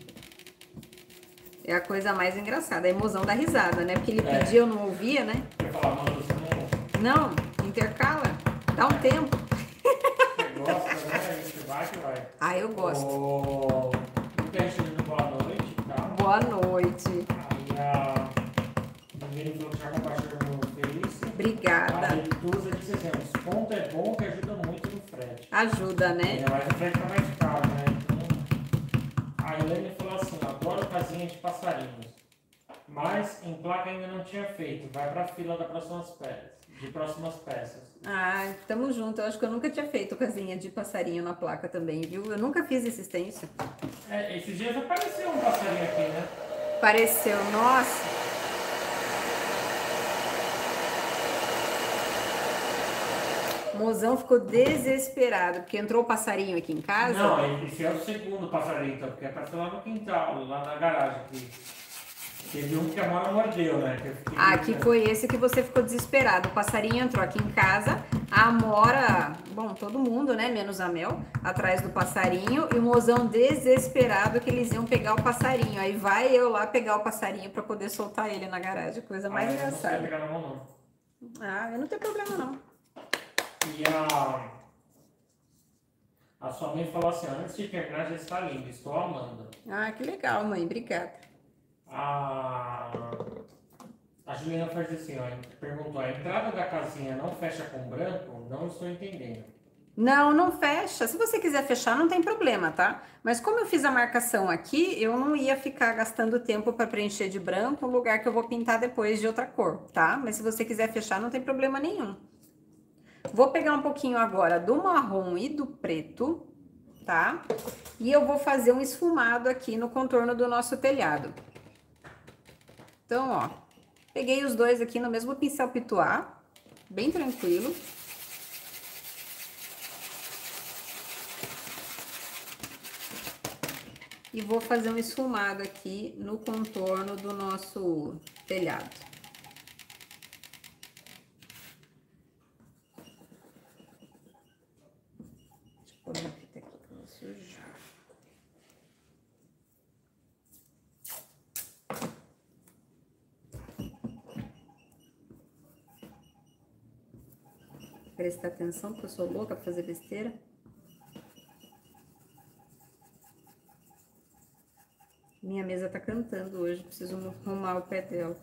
É a coisa mais engraçada, a emoção da risada, né? Porque ele É. pedia, eu não ouvia, né? Eu falar, mano, você Não, não... intercala, dá um tempo. Você gosta, né? A gente vai que vai. Ah, eu gosto. O... Muita gente dando boa noite, tá? Boa noite. Aí a... Ninguém falou que já compartilhou no Face. Obrigada. A Retusa disse assim, o desconto é bom que ajuda muito no frete. Ajuda, né? É, mas o frete tá mais caro, né? Então, a Helene falou assim, adoro casinha de passarinhos. Mas em placa ainda não tinha feito. Vai pra fila das próximas férias. de próximas peças. Ah, tamo junto. Eu acho que eu nunca tinha feito casinha de passarinho na placa também, viu? Eu nunca fiz esse stencil. É, esses dias apareceu um passarinho aqui, né? Pareceu, nossa. O mozão ficou desesperado, porque entrou o passarinho aqui em casa. Não, esse é o segundo passarinho, então, porque apareceu lá no quintal, lá na garagem aqui. Teve um que a Mora mordeu, né? Que eu fiquei Ah, que pensando. foi esse que você ficou desesperado. O passarinho entrou aqui em casa, a Amora, bom, todo mundo, né, menos a Mel, atrás do passarinho, e o mozão desesperado que eles iam pegar o passarinho. Aí vai eu lá pegar o passarinho pra poder soltar ele na garagem, coisa mais Ah, eu não sei engraçada. pegar na mão, não. Ah, eu não tenho problema não. E a, a sua mãe falou assim, antes de terminar já está lindo, estou amando. Ah, que legal, mãe, obrigada. A, a Juliana faz assim, ó, perguntou, a entrada da casinha não fecha com branco? Não estou entendendo. Não, não fecha. Se você quiser fechar, não tem problema, tá? Mas como eu fiz a marcação aqui, eu não ia ficar gastando tempo para preencher de branco um lugar que eu vou pintar depois de outra cor, tá? Mas se você quiser fechar, não tem problema nenhum. Vou pegar um pouquinho agora do marrom e do preto, tá? E eu vou fazer um esfumado aqui no contorno do nosso telhado. Então, ó, peguei os dois aqui no mesmo pincel pituá, bem tranquilo. E vou fazer um esfumado aqui no contorno do nosso telhado. Deixa eu pôr uma fita aqui pra não sujar. Prestar atenção, porque eu sou louca pra fazer besteira. Minha mesa tá cantando hoje, preciso arrumar o pé dela.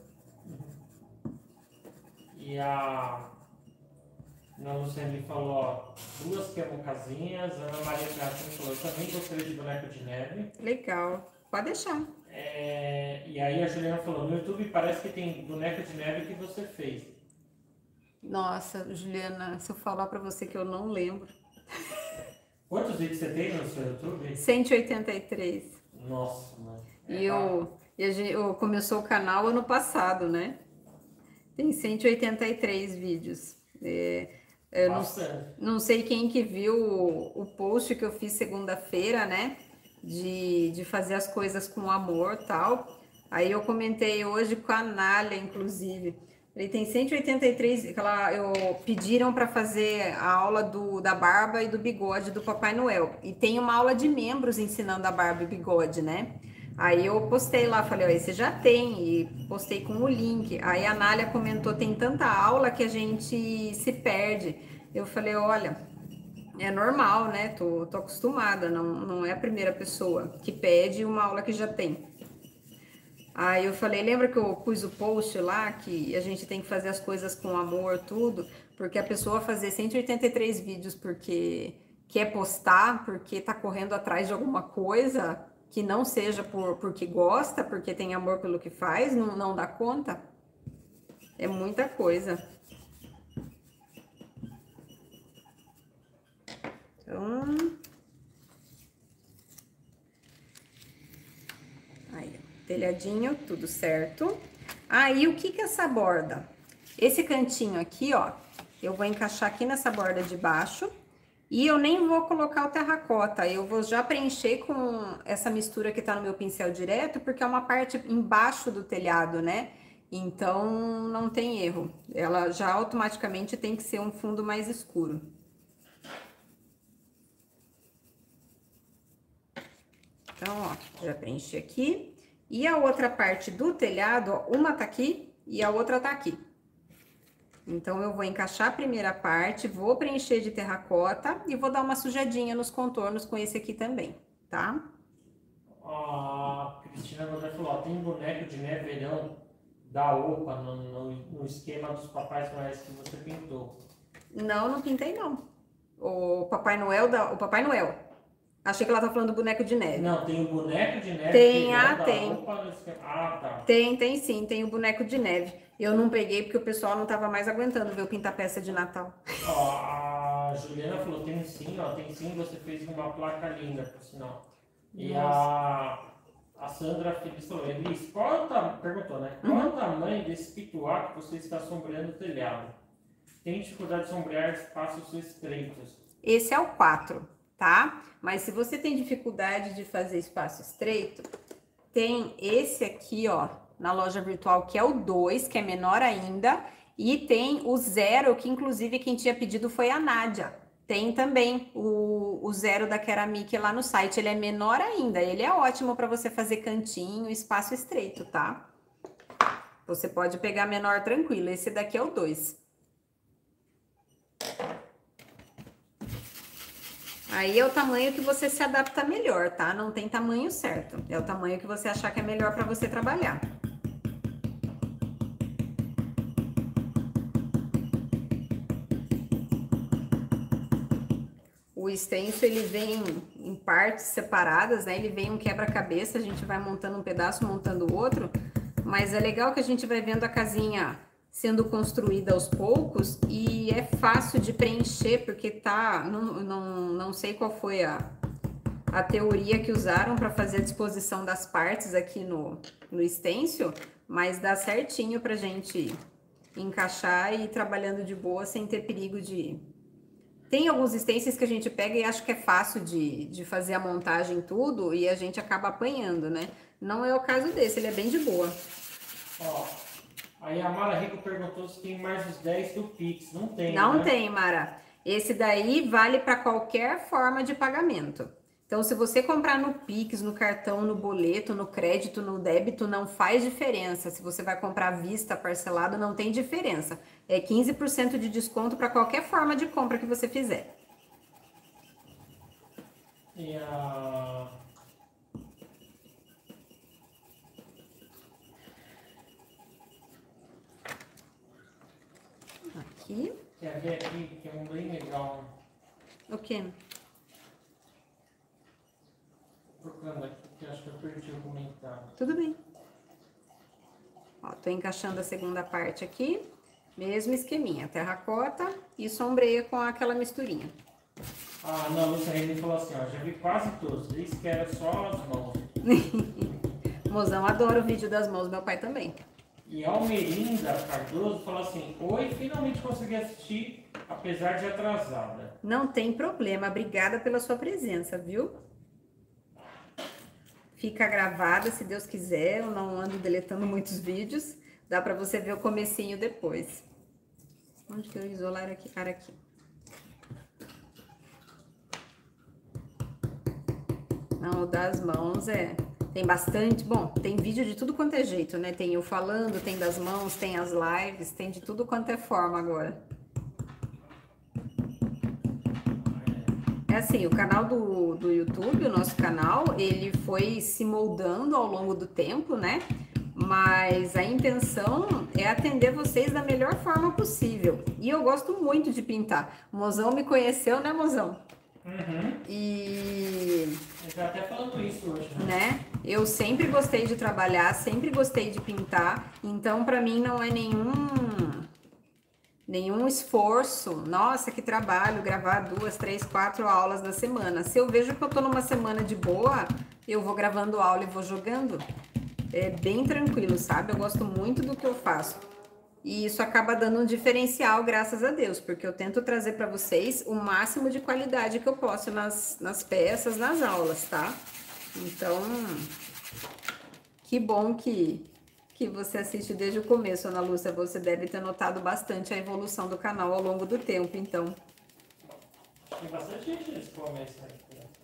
E a Ana Luciane falou, ó, duas casinhas. Ana Maria Gracinha falou, eu também gostaria de boneco de neve. Legal, pode deixar. É, e aí a Juliana falou, no YouTube parece que tem boneco de neve que você fez. Nossa, Juliana, se eu falar pra você que eu não lembro. Quantos vídeos você tem no seu YouTube? cento e oitenta e três. Nossa, mano. É E eu, e a gente, eu começou o canal ano passado, né? Tem cento e oitenta e três vídeos. É, eu não, não sei quem que viu o, o post que eu fiz segunda-feira, né? De, de fazer as coisas com amor e tal. Aí eu comentei hoje com a Nália, inclusive. Ele tem cento e oitenta e três, aquela, eu, pediram para fazer a aula do, da barba e do bigode do Papai Noel. E tem uma aula de membros ensinando a barba e bigode, né? Aí eu postei lá, falei, ó, esse já tem, e postei com o link. Aí a Nália comentou, tem tanta aula que a gente se perde. Eu falei, olha, é normal, né? Tô, tô acostumada, não, não é a primeira pessoa que pede uma aula que já tem. Aí eu falei, lembra que eu pus o post lá, que a gente tem que fazer as coisas com amor, tudo? Porque a pessoa fazer cento e oitenta e três vídeos porque quer postar, porque tá correndo atrás de alguma coisa que não seja por, porque gosta, porque tem amor pelo que faz, não, não dá conta. É muita coisa. Então... Aí, telhadinho, tudo certo. Aí, o que que é essa borda? Esse cantinho aqui, ó, eu vou encaixar aqui nessa borda de baixo. E eu nem vou colocar o terracota, eu vou já preencher com essa mistura que tá no meu pincel direto, porque é uma parte embaixo do telhado, né? Então, não tem erro. Ela já automaticamente tem que ser um fundo mais escuro. Então, ó, já preenchi aqui. E a outra parte do telhado, ó, uma tá aqui e a outra tá aqui. Então, eu vou encaixar a primeira parte, vou preencher de terracota e vou dar uma sujadinha nos contornos com esse aqui também, tá? A Cristina Godoy falou, ó, tem um boneco de neve verão da Opa no, no, no esquema dos Papais Noéis que você pintou. Não, não pintei não. O Papai Noel, da, o Papai Noel. Achei que ela tá falando do boneco de neve. Não, tem o boneco de neve. Tem, ah, tem. Roupa no esquema. Ah, tá. Tem, tem sim, tem o boneco de neve. Eu não peguei porque o pessoal não tava mais aguentando ver o pinta-peça de Natal. Ó, a Juliana falou, tem sim, ó, tem sim, você fez uma placa linda, por sinal. E a, a Sandra Feliz falou, Elis, qual é o tamanho, perguntou, né? Qual é o tamanho desse pituá que você está sombreando o telhado? Tem dificuldade de sombrear espaços estreitos? Esse é o quatro, tá? Mas se você tem dificuldade de fazer espaço estreito, tem esse aqui, ó, na loja virtual, que é o dois, que é menor ainda, e tem o zero, que inclusive quem tinha pedido foi a Nádia. Tem também o, o zero da Keramic lá no site, ele é menor ainda, ele é ótimo para você fazer cantinho, espaço estreito, tá? Você pode pegar menor tranquilo, esse daqui é o dois. Aí é o tamanho que você se adapta melhor, tá? Não tem tamanho certo. É o tamanho que você achar que é melhor para você trabalhar. O stencil, ele vem em partes separadas, né? Ele vem um quebra-cabeça, a gente vai montando um pedaço, montando o outro. Mas é legal que a gente vai vendo a casinha sendo construída aos poucos e é fácil de preencher, porque tá, não, não, não sei qual foi a, a teoria que usaram para fazer a disposição das partes aqui no, no stencil, mas dá certinho pra gente encaixar e ir trabalhando de boa sem ter perigo de... Tem alguns stencils que a gente pega e acho que é fácil de, de fazer a montagem tudo e a gente acaba apanhando, né? Não é o caso desse, ele é bem de boa. Ó, aí a Mara Rico perguntou se tem mais os dez do Pix. Não tem, Não né? tem, Mara. Esse daí vale para qualquer forma de pagamento. Então, se você comprar no Pix, no cartão, no boleto, no crédito, no débito, não faz diferença. Se você vai comprar à vista, parcelado, não tem diferença. É quinze por cento de desconto para qualquer forma de compra que você fizer. E a... Aqui. Quer ver aqui, que é um bem legal. O quê? Procurando aqui, que acho que eu perdi o comentário. Tudo bem. Ó, tô encaixando a segunda parte aqui. Mesmo esqueminha, terracota e sombreia com aquela misturinha. Ah, não, Lúcia Reis falou assim, ó, já vi quase todos, diz que era só as mãos. Mozão adora o vídeo das mãos, meu pai também. E Almerinda Cardoso falou assim, oi, finalmente consegui assistir, apesar de atrasada. Não tem problema, obrigada pela sua presença, viu? Fica gravada, se Deus quiser, eu não ando deletando muitos vídeos, dá pra você ver o comecinho depois. Onde que eu isolar aqui? Cara, aqui. Não, o das mãos é... Tem bastante... Bom, tem vídeo de tudo quanto é jeito, né? Tem eu falando, tem das mãos, tem as lives, tem de tudo quanto é forma agora. É assim, o canal do, do YouTube, o nosso canal, ele foi se moldando ao longo do tempo, né? Mas a intenção é atender vocês da melhor forma possível. E eu gosto muito de pintar. O Mozão me conheceu, né, Mozão? Uhum. E... Eu já até falando isso hoje, né? né? Eu sempre gostei de trabalhar, sempre gostei de pintar. Então, pra mim, não é nenhum... nenhum esforço. Nossa, que trabalho gravar duas, três, quatro aulas na semana. Se eu vejo que eu tô numa semana de boa, eu vou gravando aula e vou jogando. É bem tranquilo, sabe? Eu gosto muito do que eu faço. E isso acaba dando um diferencial, graças a Deus, porque eu tento trazer para vocês o máximo de qualidade que eu posso nas, nas peças, nas aulas, tá? Então, que bom que, que você assiste desde o começo, Ana Lúcia. Você deve ter notado bastante a evolução do canal ao longo do tempo, então. Tem bastante gente nesse começo aí.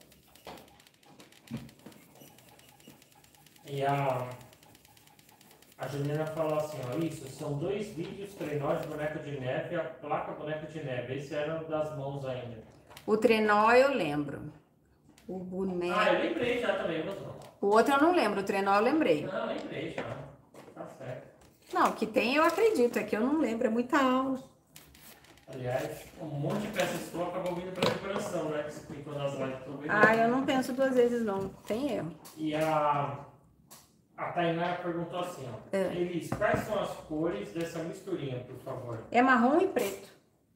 E a, a Juliana falou assim, ó, isso, são dois vídeos, trenó de boneco de neve e a placa boneco de neve. Esse era o das mãos ainda. O trenó eu lembro. O boneco... Ah, eu lembrei já também, gostou. O outro eu não lembro, o trenó eu lembrei. Não, lembrei já. Tá certo. Não, que tem eu acredito, é que eu não lembro, é muita aula. Tá Aliás, um monte de peças suas acabou vindo para decoração, né? Que você clicou nas lives que eu vi. Ah, eu não penso duas vezes, não. Tem erro. E a, a Tainá perguntou assim, ó. É. Elis, quais são as cores dessa misturinha, por favor? É marrom e preto.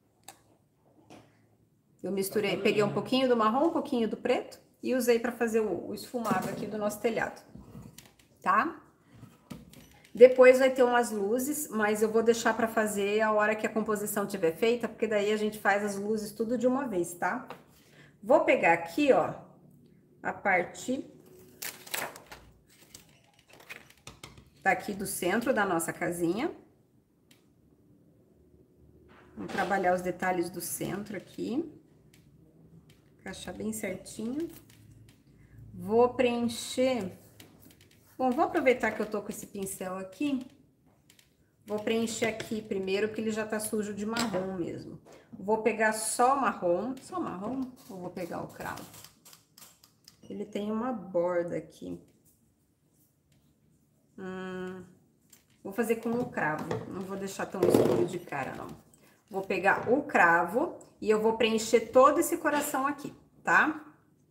Eu misturei, peguei um pouquinho do marrom, um pouquinho do preto e usei para fazer o, o esfumado aqui do nosso telhado, tá? Depois vai ter umas luzes, mas eu vou deixar para fazer a hora que a composição estiver feita, porque daí a gente faz as luzes tudo de uma vez, tá? Vou pegar aqui, ó, a parte daqui do centro da nossa casinha. Vamos trabalhar os detalhes do centro aqui. Encaixar bem certinho. Vou preencher... Bom, vou aproveitar que eu tô com esse pincel aqui. Vou preencher aqui primeiro, porque ele já tá sujo de marrom mesmo. Vou pegar só o marrom. Só o marrom? Ou vou pegar o cravo? Ele tem uma borda aqui. Hum, vou fazer com o cravo. Não vou deixar tão escuro de cara, não. Vou pegar o cravo e eu vou preencher todo esse coração aqui, tá?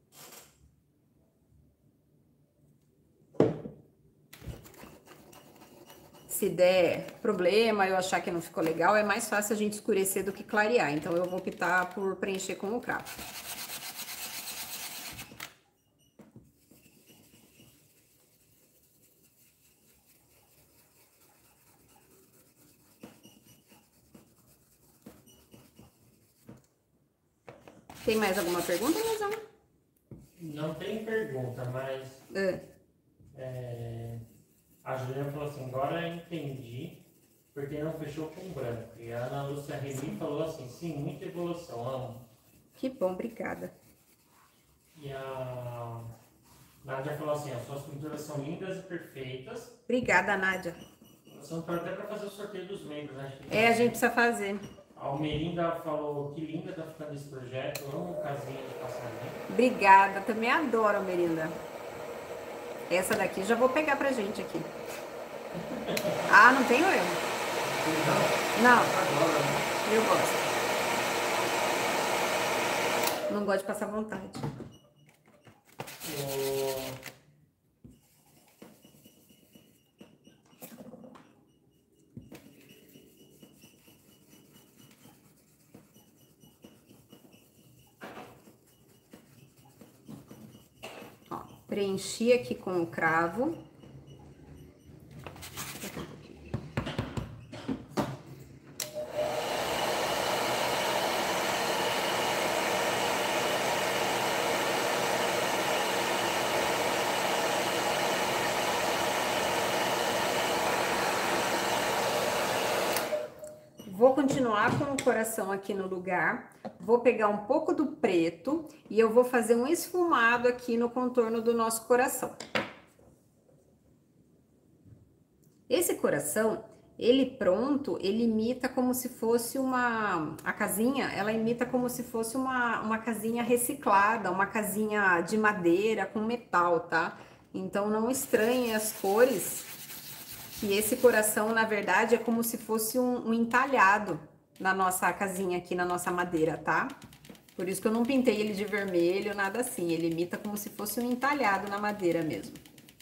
Se der problema, eu achar que não ficou legal, é mais fácil a gente escurecer do que clarear. Então, eu vou optar por preencher com o cravo. Tem mais alguma pergunta, Lesão? Não tem pergunta, mas... É. É, a Juliana falou assim, agora eu entendi porque não fechou com branco. E a Ana Lúcia Remy falou assim, sim, muita evolução, amo. Que bom, obrigada. E a Nádia falou assim, as suas pinturas são lindas e perfeitas. Obrigada, Nádia. São até para fazer o sorteio dos membros, né? É, a gente precisa fazer. A Almerinda falou que linda tá ficando esse projeto, eu amo casinha de passarinho. Obrigada, também adoro, Merinda. Essa daqui já vou pegar pra gente aqui. Ah, não tenho eu. Não, eu gosto. Não gosto de passar vontade. O... Ó, preenchi aqui com o cravo. Vou continuar com o coração aqui no lugar, vou pegar um pouco do preto e eu vou fazer um esfumado aqui no contorno do nosso coração. Esse coração, ele pronto, ele imita como se fosse uma... A casinha, ela imita como se fosse uma, uma casinha reciclada, uma casinha de madeira com metal, tá? Então não estranhe as cores... que esse coração, na verdade, é como se fosse um, um entalhado na nossa casinha aqui, na nossa madeira, tá? Por isso que eu não pintei ele de vermelho, nada assim. Ele imita como se fosse um entalhado na madeira mesmo.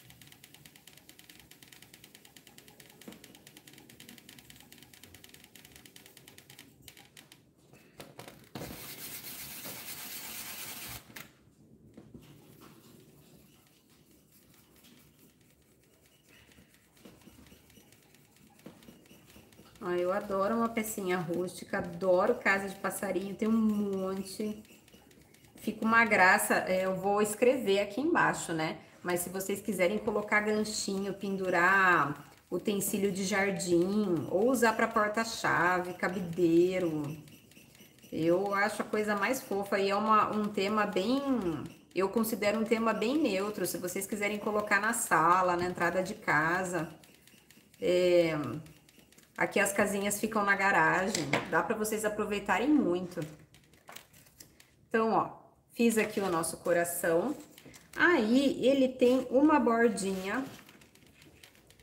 Ah, eu adoro uma pecinha rústica, adoro casa de passarinho, tem um monte. Fica uma graça, é, eu vou escrever aqui embaixo, né? Mas se vocês quiserem colocar ganchinho, pendurar utensílio de jardim, ou usar para porta-chave, cabideiro, eu acho a coisa mais fofa e é uma, um tema bem... Eu considero um tema bem neutro, se vocês quiserem colocar na sala, na entrada de casa. É... Aqui as casinhas ficam na garagem, dá para vocês aproveitarem muito. Então, ó, fiz aqui o nosso coração. Aí, ele tem uma bordinha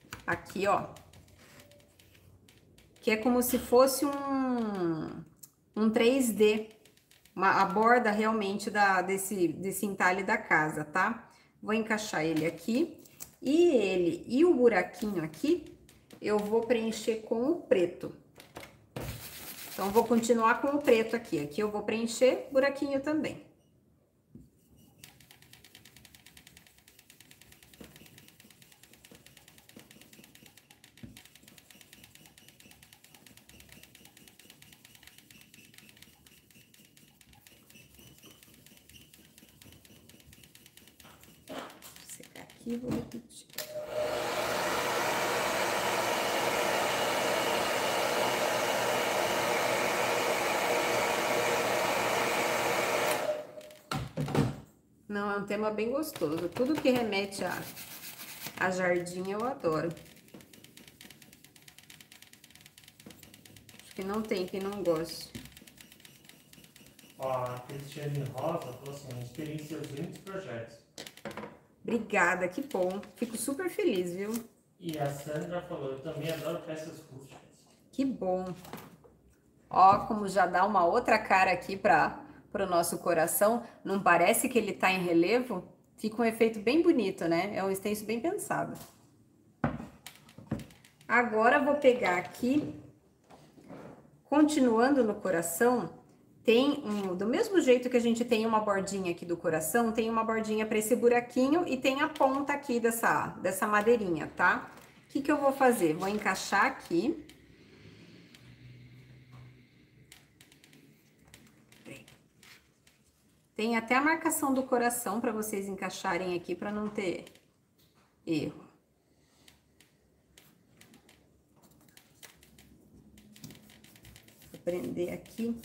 aqui, ó, que é como se fosse um... um três D, uma, a borda realmente da, desse, desse entalhe da casa, tá? Vou encaixar ele aqui, e ele e o buraquinho aqui, eu vou preencher com o preto. Então, vou continuar com o preto aqui, aqui eu vou preencher buraquinho também. Aqui, vou repetir. Não, é um tema bem gostoso. Tudo que remete a, a jardim eu adoro. Acho que não tem quem não goste. Ó, a Cristiane Rosa falou assim, inspirei em seus lindos projetos. Obrigada, que bom. Fico super feliz, viu? E a Sandra falou, eu também adoro peças rústicas. Que bom. Ó, como já dá uma outra cara aqui para o nosso coração. Não parece que ele tá em relevo? Fica um efeito bem bonito, né? É um stencil bem pensado. Agora, vou pegar aqui, continuando no coração, tem um, do mesmo jeito que a gente tem uma bordinha aqui do coração, tem uma bordinha para esse buraquinho e tem a ponta aqui dessa, dessa madeirinha, tá? O que que eu vou fazer? Vou encaixar aqui. Tem até a marcação do coração para vocês encaixarem aqui para não ter erro. Vou prender aqui.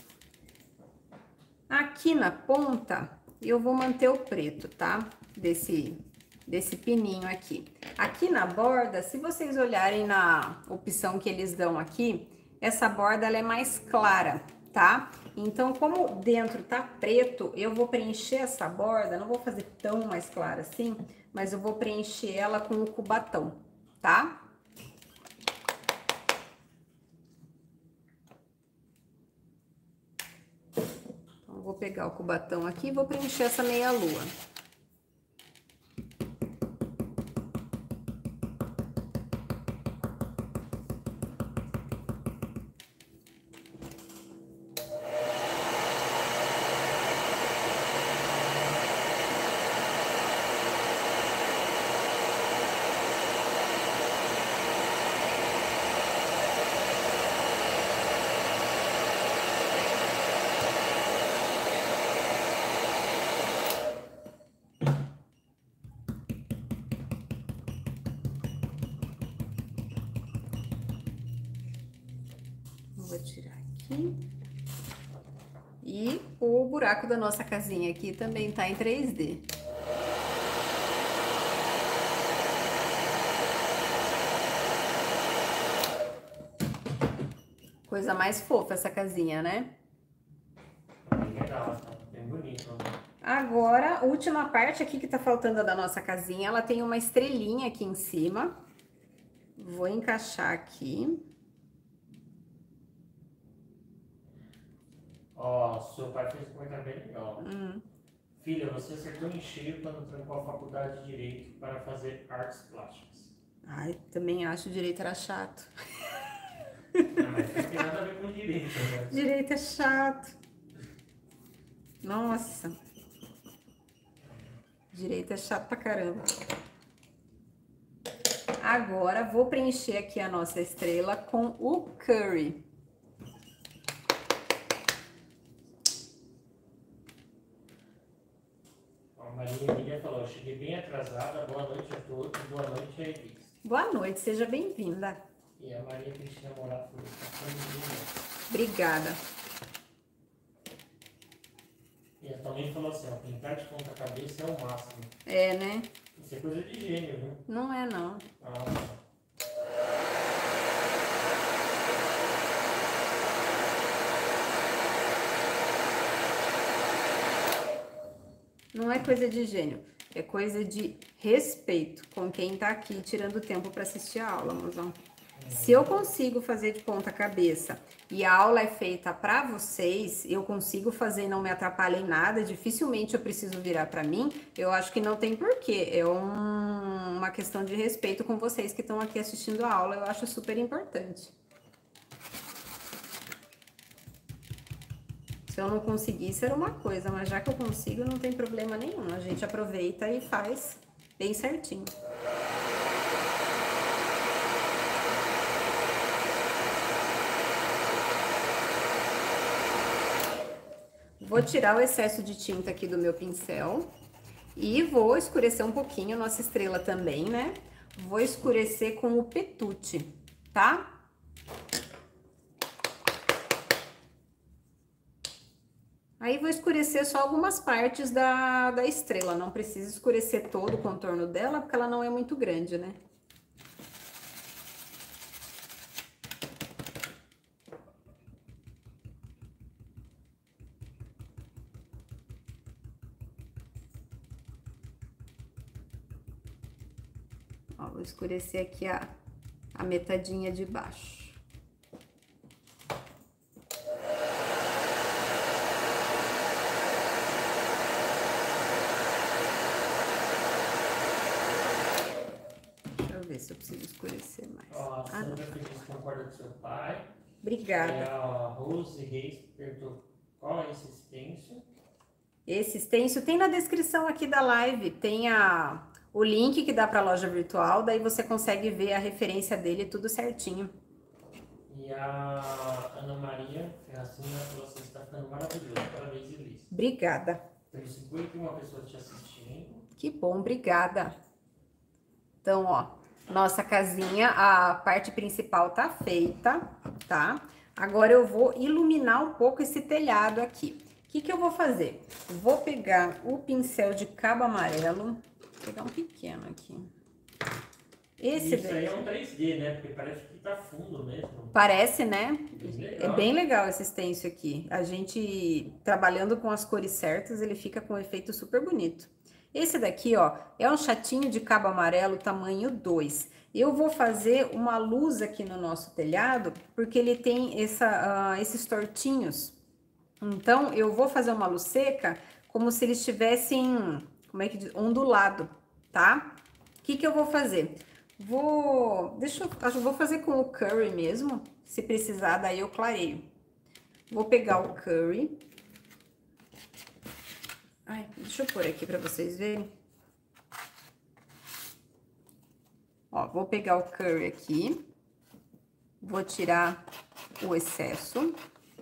Aqui na ponta, eu vou manter o preto, tá? Desse, desse pininho aqui. Aqui na borda, se vocês olharem na opção que eles dão aqui, essa borda ela é mais clara, tá? Então, como dentro tá preto, eu vou preencher essa borda, não vou fazer tão mais clara assim, mas eu vou preencher ela com o cubatão, tá? Então, vou pegar o cubatão aqui e vou preencher essa meia-lua. Vou tirar aqui. E o buraco da nossa casinha aqui também tá em três D. Coisa mais fofa essa casinha, né? Bem legal, tá bem bonito. Agora, a última parte aqui que tá faltando da nossa casinha, ela tem uma estrelinha aqui em cima. Vou encaixar aqui. Ó, seu pai fez um comentário bem legal. Hum. Filha, você acertou em cheio quando trancou a faculdade de Direito para fazer artes plásticas. Ai, também acho que direito era chato. Não, mas não tem nada a ver com direito, né? Direito é chato. Nossa. Direito é chato pra caramba. Agora, vou preencher aqui a nossa estrela com o curry. A Maria Emília falou, cheguei bem atrasada, boa noite a todos, boa noite a Elis. Boa noite, seja bem-vinda. E a Maria Cristina Morato falou, tá Obrigada. E ela também falou assim, ó, pintar de ponta cabeça é o máximo. É, né? Isso é coisa de gênio, viu? Não é, não. Ah, Não é coisa de gênio, é coisa de respeito com quem tá aqui tirando tempo para assistir a aula, mozão. Se eu consigo fazer de ponta cabeça e a aula é feita para vocês, eu consigo fazer e não me atrapalha em nada, dificilmente eu preciso virar para mim, eu acho que não tem porquê. É um, uma questão de respeito com vocês que estão aqui assistindo a aula, eu acho super importante. Se eu não conseguisse era uma coisa, mas já que eu consigo, não tem problema nenhum. A gente aproveita e faz bem certinho. Vou tirar o excesso de tinta aqui do meu pincel e vou escurecer um pouquinho a nossa estrela também, né? Vou escurecer com o Petute, tá? Aí vou escurecer só algumas partes da, da estrela, não precisa escurecer todo o contorno dela, porque ela não é muito grande, né? Ó, vou escurecer aqui a, a metadinha de baixo. Deixa eu ver se eu preciso escurecer mais. Ó, a Ah, Sandra Feliz concorda com seu pai. obrigada. É, a Rose Reis perguntou qual é esse stencil. Esse stencil tem na descrição aqui da live, tem a, o link que dá para a loja virtual, daí você consegue ver a referência dele tudo certinho. E a Ana Maria Ferracina falou assim, está ficando maravilhoso, parabéns, Elis. Obrigada. Temos cinquenta e uma pessoas te assistindo. Que bom, obrigada. Então, ó, nossa casinha, a parte principal tá feita, tá? Agora eu vou iluminar um pouco esse telhado aqui. O que que eu vou fazer? Vou pegar o pincel de cabo amarelo, vou pegar um pequeno aqui. Esse Isso daqui. aí é um três D, né? Porque parece que tá fundo mesmo. Parece, né? Bem É legal. bem legal esse stencil aqui. A gente, trabalhando com as cores certas, ele fica com um efeito super bonito. Esse daqui, ó, é um chatinho de cabo amarelo tamanho dois. Eu vou fazer uma luz aqui no nosso telhado, porque ele tem essa, uh, esses tortinhos. Então, eu vou fazer uma luz seca, como se eles estivessem, como é que diz? Ondulado, tá? O que que eu vou fazer? Vou, deixa eu, acho que vou fazer com o curry mesmo, se precisar, daí eu clareio. Vou pegar o curry. Ai, deixa eu pôr aqui pra vocês verem. Ó, vou pegar o curry aqui. Vou tirar o excesso.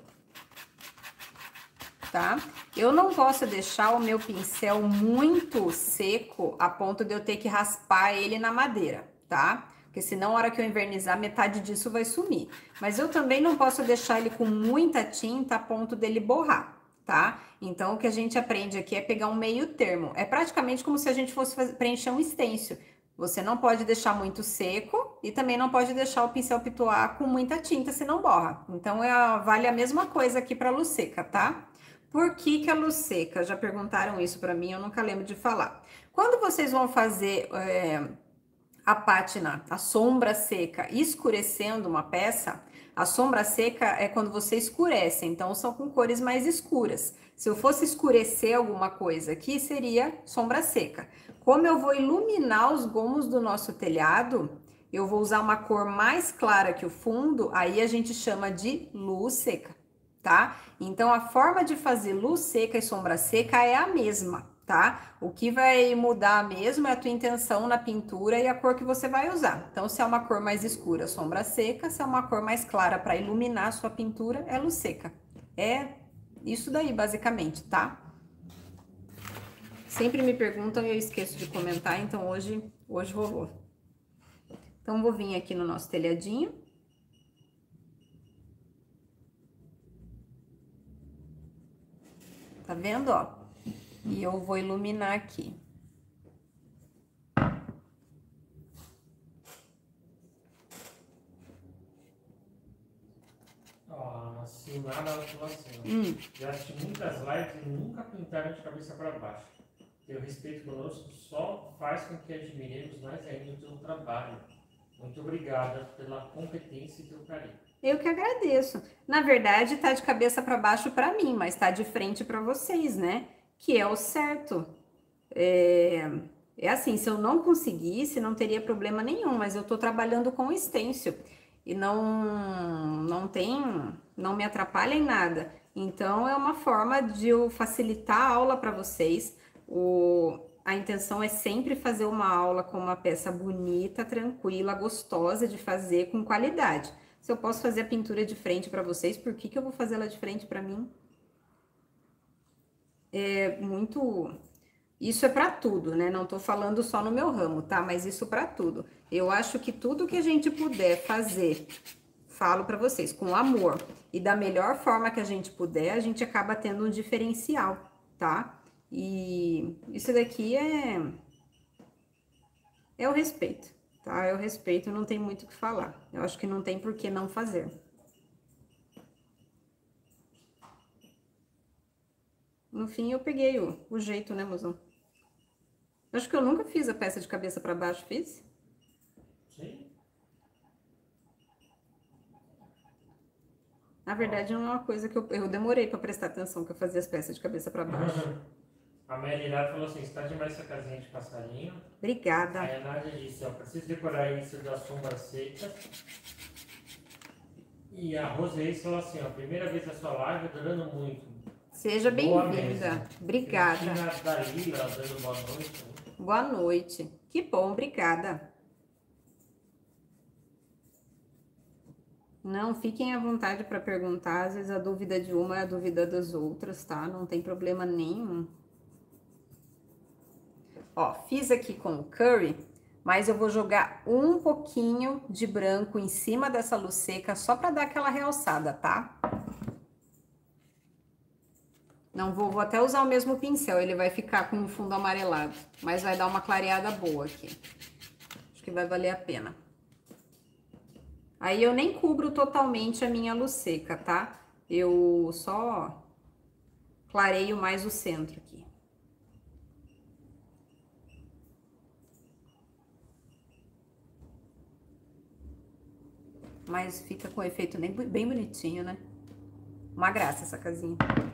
Tá? Eu não posso deixar o meu pincel muito seco a ponto de eu ter que raspar ele na madeira, tá? Porque senão, na hora que eu invernizar, metade disso vai sumir. Mas eu também não posso deixar ele com muita tinta a ponto dele borrar, tá? Então, o que a gente aprende aqui é pegar um meio termo. É praticamente como se a gente fosse fazer, preencher um stencil. Você não pode deixar muito seco e também não pode deixar o pincel pitoar com muita tinta, senão borra. Então, é, vale a mesma coisa aqui para luz seca, tá? Por que que a luz seca? Já perguntaram isso para mim, eu nunca lembro de falar. Quando vocês vão fazer é, a pátina, a sombra seca, escurecendo uma peça, a sombra seca é quando você escurece, então são com cores mais escuras. Se eu fosse escurecer alguma coisa aqui, seria sombra seca. Como eu vou iluminar os gomos do nosso telhado, eu vou usar uma cor mais clara que o fundo, aí a gente chama de luz seca. Tá? Então, a forma de fazer luz seca e sombra seca é a mesma, tá? O que vai mudar mesmo é a tua intenção na pintura e a cor que você vai usar. Então, se é uma cor mais escura, sombra seca, se é uma cor mais clara para iluminar a sua pintura, é luz seca. É isso daí, basicamente, tá? Sempre me perguntam e eu esqueço de comentar, então hoje, hoje rolou. Então, vou vir aqui no nosso telhadinho. Tá vendo, ó? E eu vou iluminar aqui. Ó, a Silmara ela falou assim, ó, Hum. já assisti muitas lives e nunca pintaram de cabeça para baixo. Teu respeito conosco só faz com que admiremos mais ainda o teu trabalho. Muito obrigada pela competência e pelo carinho. Eu que agradeço. Na verdade, tá de cabeça para baixo para mim, mas tá de frente para vocês, né? Que é o certo. É, é assim, se eu não conseguisse, não teria problema nenhum, mas eu tô trabalhando com stencil e não, não tem, não me atrapalha em nada. Então, é uma forma de eu facilitar a aula para vocês. O, a intenção é sempre fazer uma aula com uma peça bonita, tranquila, gostosa de fazer, com qualidade. Se eu posso fazer a pintura de frente para vocês, por que que eu vou fazer ela de frente para mim? É muito... Isso é para tudo, né? Não tô falando só no meu ramo, tá? Mas isso para tudo. Eu acho que tudo que a gente puder fazer, falo para vocês, com amor e da melhor forma que a gente puder, a gente acaba tendo um diferencial, tá? E isso daqui é... é o respeito, tá? É o respeito, não tem muito o que falar. Eu acho que não tem por que não fazer. No fim, eu peguei o, o jeito, né, mozão? Acho que eu nunca fiz a peça de cabeça para baixo, fiz? Sim. Na verdade, não é uma coisa que eu, eu demorei para prestar atenção, que eu fazia as peças de cabeça para baixo. A Melirá falou assim, está demais essa casinha de passarinho. Obrigada. Aí a Nádia disse, ó, preciso decorar isso da sombra seca. E a Roseice falou assim, ó, primeira vez na sua live, adorando muito. Seja Boa bem-vinda. mesmo. Obrigada. Cristina Dalila, dando boa noite. Boa noite. Que bom, obrigada. Não, fiquem à vontade para perguntar, às vezes a dúvida de uma é a dúvida das outras, tá? Não tem problema nenhum. Ó, fiz aqui com o curry, mas eu vou jogar um pouquinho de branco em cima dessa luz seca, só para dar aquela realçada, tá? Não vou, vou até usar o mesmo pincel, ele vai ficar com um fundo amarelado, mas vai dar uma clareada boa aqui. Acho que vai valer a pena. Aí eu nem cubro totalmente a minha luz seca, tá? Eu só clareio mais o centro aqui. Mas fica com efeito bem, bem bonitinho, né? Uma graça essa casinha.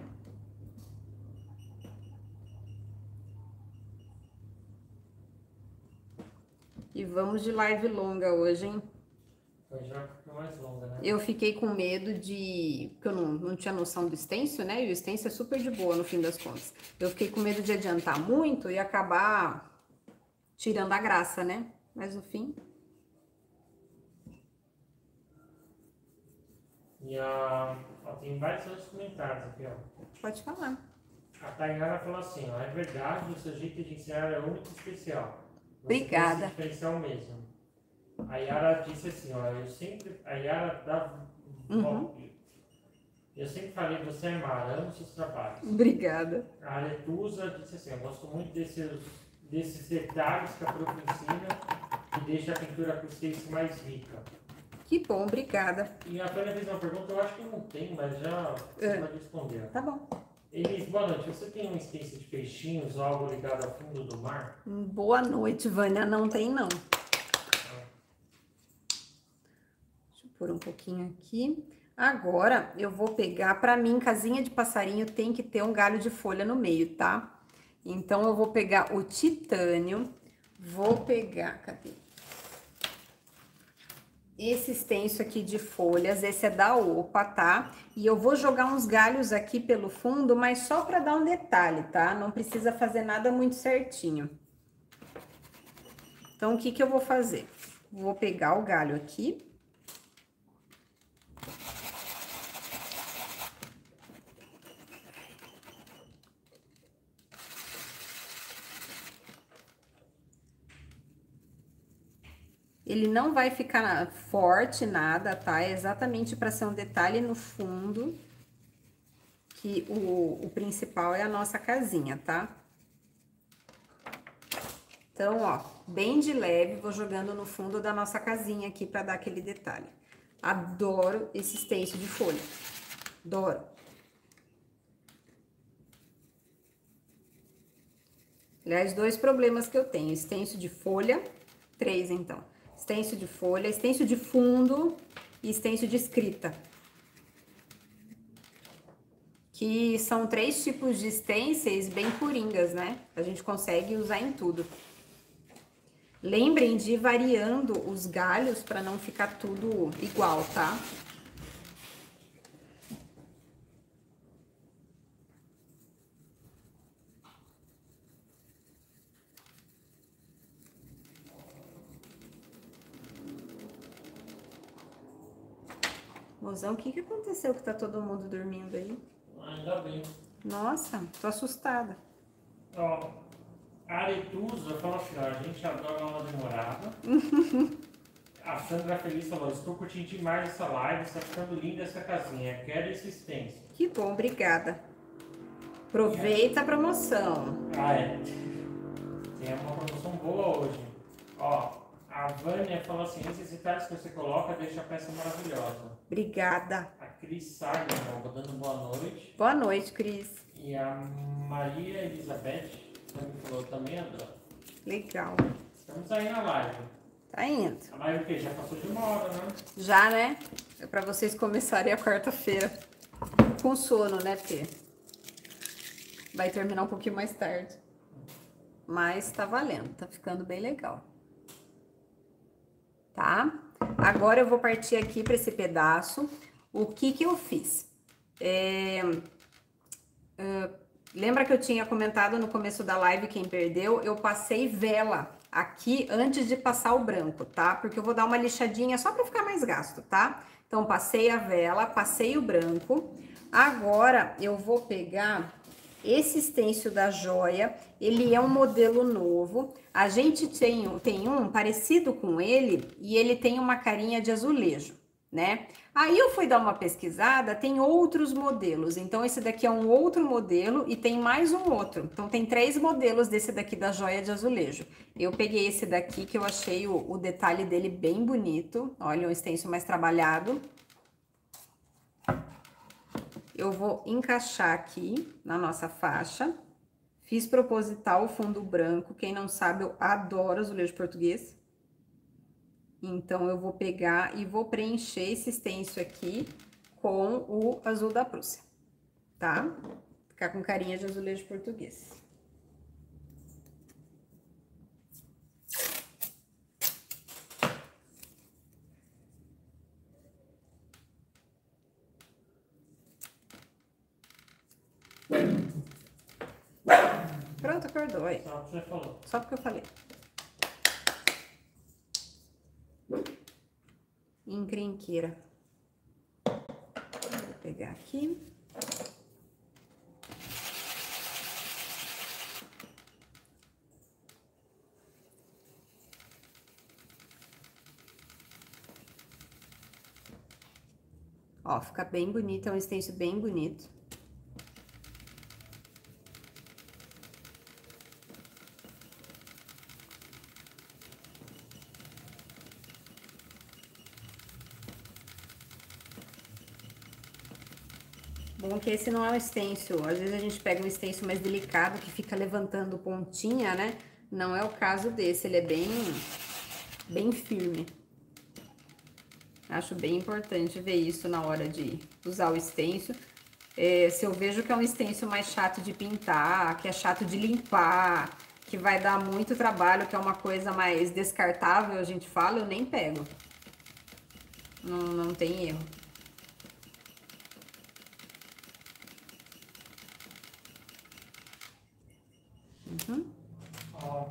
E vamos de live longa hoje, hein? Hoje vai ficar mais longa, né? Eu fiquei com medo de... Porque eu não, não tinha noção do stencil, né? E o stencil é super de boa no fim das contas. Eu fiquei com medo de adiantar muito e acabar tirando a graça, né? Mas no fim... E a... Ó, tem vários outros comentários aqui, ó. Pode falar. A Tainara falou assim, ó, é verdade, o seu jeito de ensinar é único e especial. Você Obrigada. tem esse diferencial mesmo. A Yara disse assim, ó, eu sempre... A Yara dá... Uhum. Eu sempre falei, você é Mara, amo seus trabalhos. Obrigada. A Letusa disse assim, eu gosto muito desses, desses detalhes que a prof ensina, que deixa a pintura com stencil mais rica. Que bom, obrigada. E a Tânia fez uma pergunta, eu acho que não tem, mas já você É. pode responder. Tá bom. Elis, boa noite. Você tem um stencil de peixinhos ou algo ligado ao fundo do mar? Boa noite, Vânia. Não tem, não. Deixa eu pôr um pouquinho aqui. Agora, eu vou pegar, pra mim, casinha de passarinho tem que ter um galho de folha no meio, tá? Então, eu vou pegar o titânio, vou pegar, cadê? Esse stencil aqui de folhas, esse é da Opa, tá? E eu vou jogar uns galhos aqui pelo fundo, mas só pra dar um detalhe, tá? Não precisa fazer nada muito certinho. Então, o que que eu vou fazer? Vou pegar o galho aqui. Ele não vai ficar forte nada, tá? É exatamente para ser um detalhe no fundo, que o, o principal é a nossa casinha, tá? Então, ó, bem de leve, vou jogando no fundo da nossa casinha aqui para dar aquele detalhe. Adoro esse stencil de folha. Adoro. Aliás, dois problemas que eu tenho. Stencil de folha, três então. Stencil de folha, stencil de fundo e stencil de escrita. Que são três tipos de stencils bem coringas, né? A gente consegue usar em tudo. Lembrem de ir variando os galhos para não ficar tudo igual, tá? Mozão, o que que aconteceu que tá todo mundo dormindo aí? Ainda bem. Nossa, tô assustada. Ó, a Aretusa fala assim, ó, a gente adora uma demorada. A Sandra Feliz falou, estou curtindo demais essa live, está ficando linda essa casinha, quero insistência. Que bom, obrigada. Aproveita a promoção. Ah, é. Tem uma promoção boa hoje. Ó, a Vânia falou assim, esses detalhes que você coloca deixa a peça maravilhosa. Obrigada. A Cris Sagman, dando boa noite. Boa noite, Cris. E a Maria Elizabeth também falou, também adoro. Legal. Estamos aí na live. Tá indo. A live o quê? Já passou de uma hora, né? Já, né? É pra vocês começarem a quarta-feira com sono, né? Porque vai terminar um pouquinho mais tarde. Mas tá valendo, tá ficando bem legal. Tá? Agora eu vou partir aqui para esse pedaço. O que que eu fiz? É, uh, lembra que eu tinha comentado no começo da live, quem perdeu? Eu passei vela aqui antes de passar o branco, tá? Porque eu vou dar uma lixadinha só para ficar mais gasto, tá? Então, passei a vela, passei o branco. Agora, eu vou pegar esse stencil da Joia. Ele é um modelo novo. A gente tem, tem um parecido com ele e ele tem uma carinha de azulejo, né? Aí eu fui dar uma pesquisada, tem outros modelos. Então, esse daqui é um outro modelo e tem mais um outro. Então, tem três modelos desse daqui da Joia de azulejo. Eu peguei esse daqui que eu achei o, o detalhe dele bem bonito. Olha, um stencil mais trabalhado. Eu vou encaixar aqui na nossa faixa. Fiz proposital o fundo branco. Quem não sabe, eu adoro azulejo português. Então, eu vou pegar e vou preencher esse stencil aqui com o azul da Prússia, tá? Ficar com carinha de azulejo português. Pronto, acordou aí. Só porque você falou. Só porque eu falei. Encrenqueira. Vou pegar aqui. Ó, fica bem bonito, é um stencil bem bonito. Bom que esse não é um stencil, às vezes a gente pega um stencil mais delicado que fica levantando pontinha, né? Não é o caso desse, ele é bem, bem firme. Acho bem importante ver isso na hora de usar o stencil. É, se eu vejo que é um stencil mais chato de pintar, que é chato de limpar, que vai dar muito trabalho, que é uma coisa mais descartável, a gente fala, eu nem pego. Não, não tem erro. Uhum. Ó,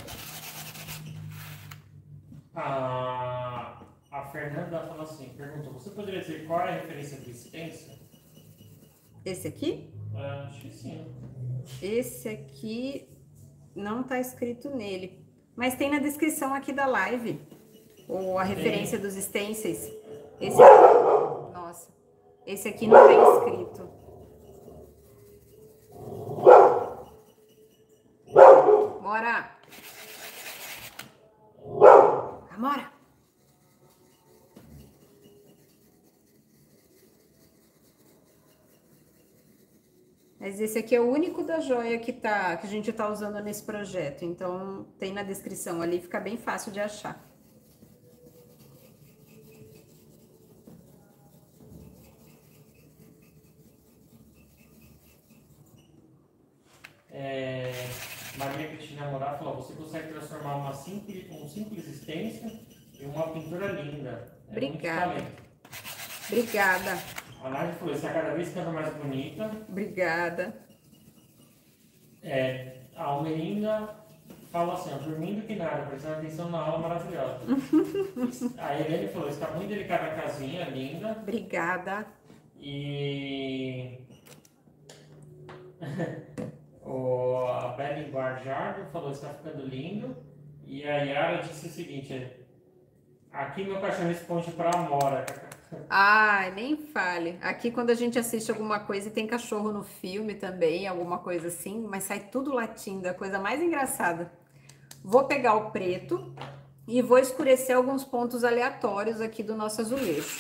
a, a Fernanda fala assim, perguntou, você poderia dizer qual é a referência do stencil? Esse aqui? É, acho que sim. Esse aqui não tá escrito nele, mas tem na descrição aqui da live, ou a referência dos stencils. Esse aqui, nossa, esse aqui não tá escrito. Bora! Amora! Mas esse aqui é o único da Joia que, tá, que a gente tá usando nesse projeto. Então, tem na descrição ali, fica bem fácil de achar. É, Maria Cristina Morar falou, você consegue transformar uma simples, um simples stencil em uma pintura linda. É Obrigada. muito talento. Obrigada. A Nádia falou, está cada vez ficando mais bonita. Obrigada. É, a Almerinda fala assim, ó, dormindo que nada, prestando atenção na aula maravilhosa. A Helene falou, está muito delicada a casinha, linda. Obrigada. E o, a Belen Guarjardo falou, está ficando lindo. E a Yara disse o seguinte, aqui meu cachorro responde para a Amora. Ai, nem fale. Aqui quando a gente assiste alguma coisa e tem cachorro no filme também, alguma coisa assim, mas sai tudo latindo, é a coisa mais engraçada. Vou pegar o preto e vou escurecer alguns pontos aleatórios aqui do nosso azulejo.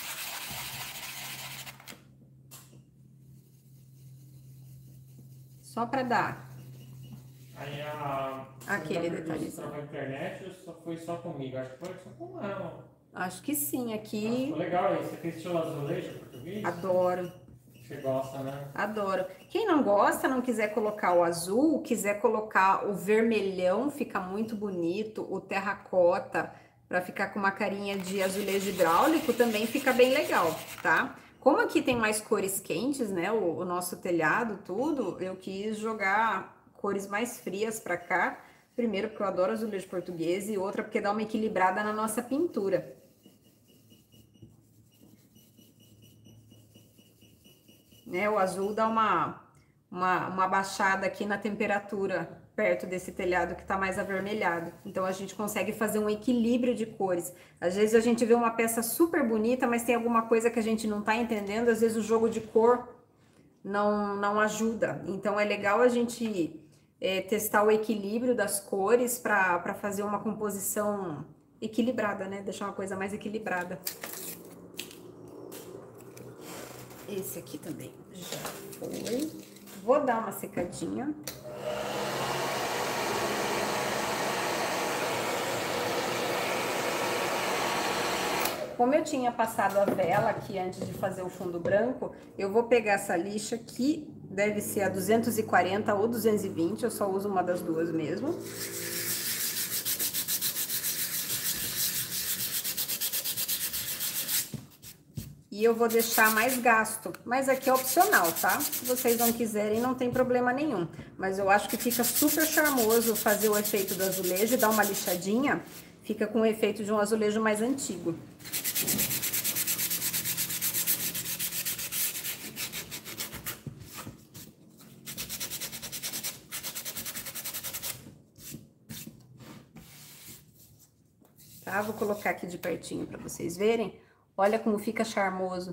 Só para dar Aí a aquele detalhezinho. na internet só foi só comigo, acho que foi só com ela. Acho que sim, Ah, aqui. ficou legal isso. Você tem estilo azulejo português? Adoro. Você gosta, né? Adoro. Quem não gosta, não quiser colocar o azul, quiser colocar o vermelhão, fica muito bonito. O terracota, para ficar com uma carinha de azulejo hidráulico, também fica bem legal, tá? Como aqui tem mais cores quentes, né? O, o nosso telhado, tudo, eu quis jogar cores mais frias para cá. Primeiro, porque eu adoro azulejo português, e outra, porque dá uma equilibrada na nossa pintura. Né, o azul dá uma, uma, uma baixada aqui na temperatura perto desse telhado que tá mais avermelhado. Então a gente consegue fazer um equilíbrio de cores. Às vezes a gente vê uma peça super bonita, mas tem alguma coisa que a gente não tá entendendo. Às vezes o jogo de cor não, não ajuda. Então é legal a gente é, testar o equilíbrio das cores para fazer uma composição equilibrada, né? Deixar uma coisa mais equilibrada. Esse aqui também já foi. Vou dar uma secadinha. Como eu tinha passado a vela aqui antes de fazer o fundo branco, eu vou pegar essa lixa aqui, deve ser a duzentos e quarenta ou duzentos e vinte, eu só uso uma das duas mesmo. E eu vou deixar mais gasto, mas aqui é opcional, tá? Se vocês não quiserem, não tem problema nenhum. Mas eu acho que fica super charmoso fazer o efeito do azulejo e dar uma lixadinha. Fica com o efeito de um azulejo mais antigo. Tá? Vou colocar aqui de pertinho para vocês verem. Olha como fica charmoso.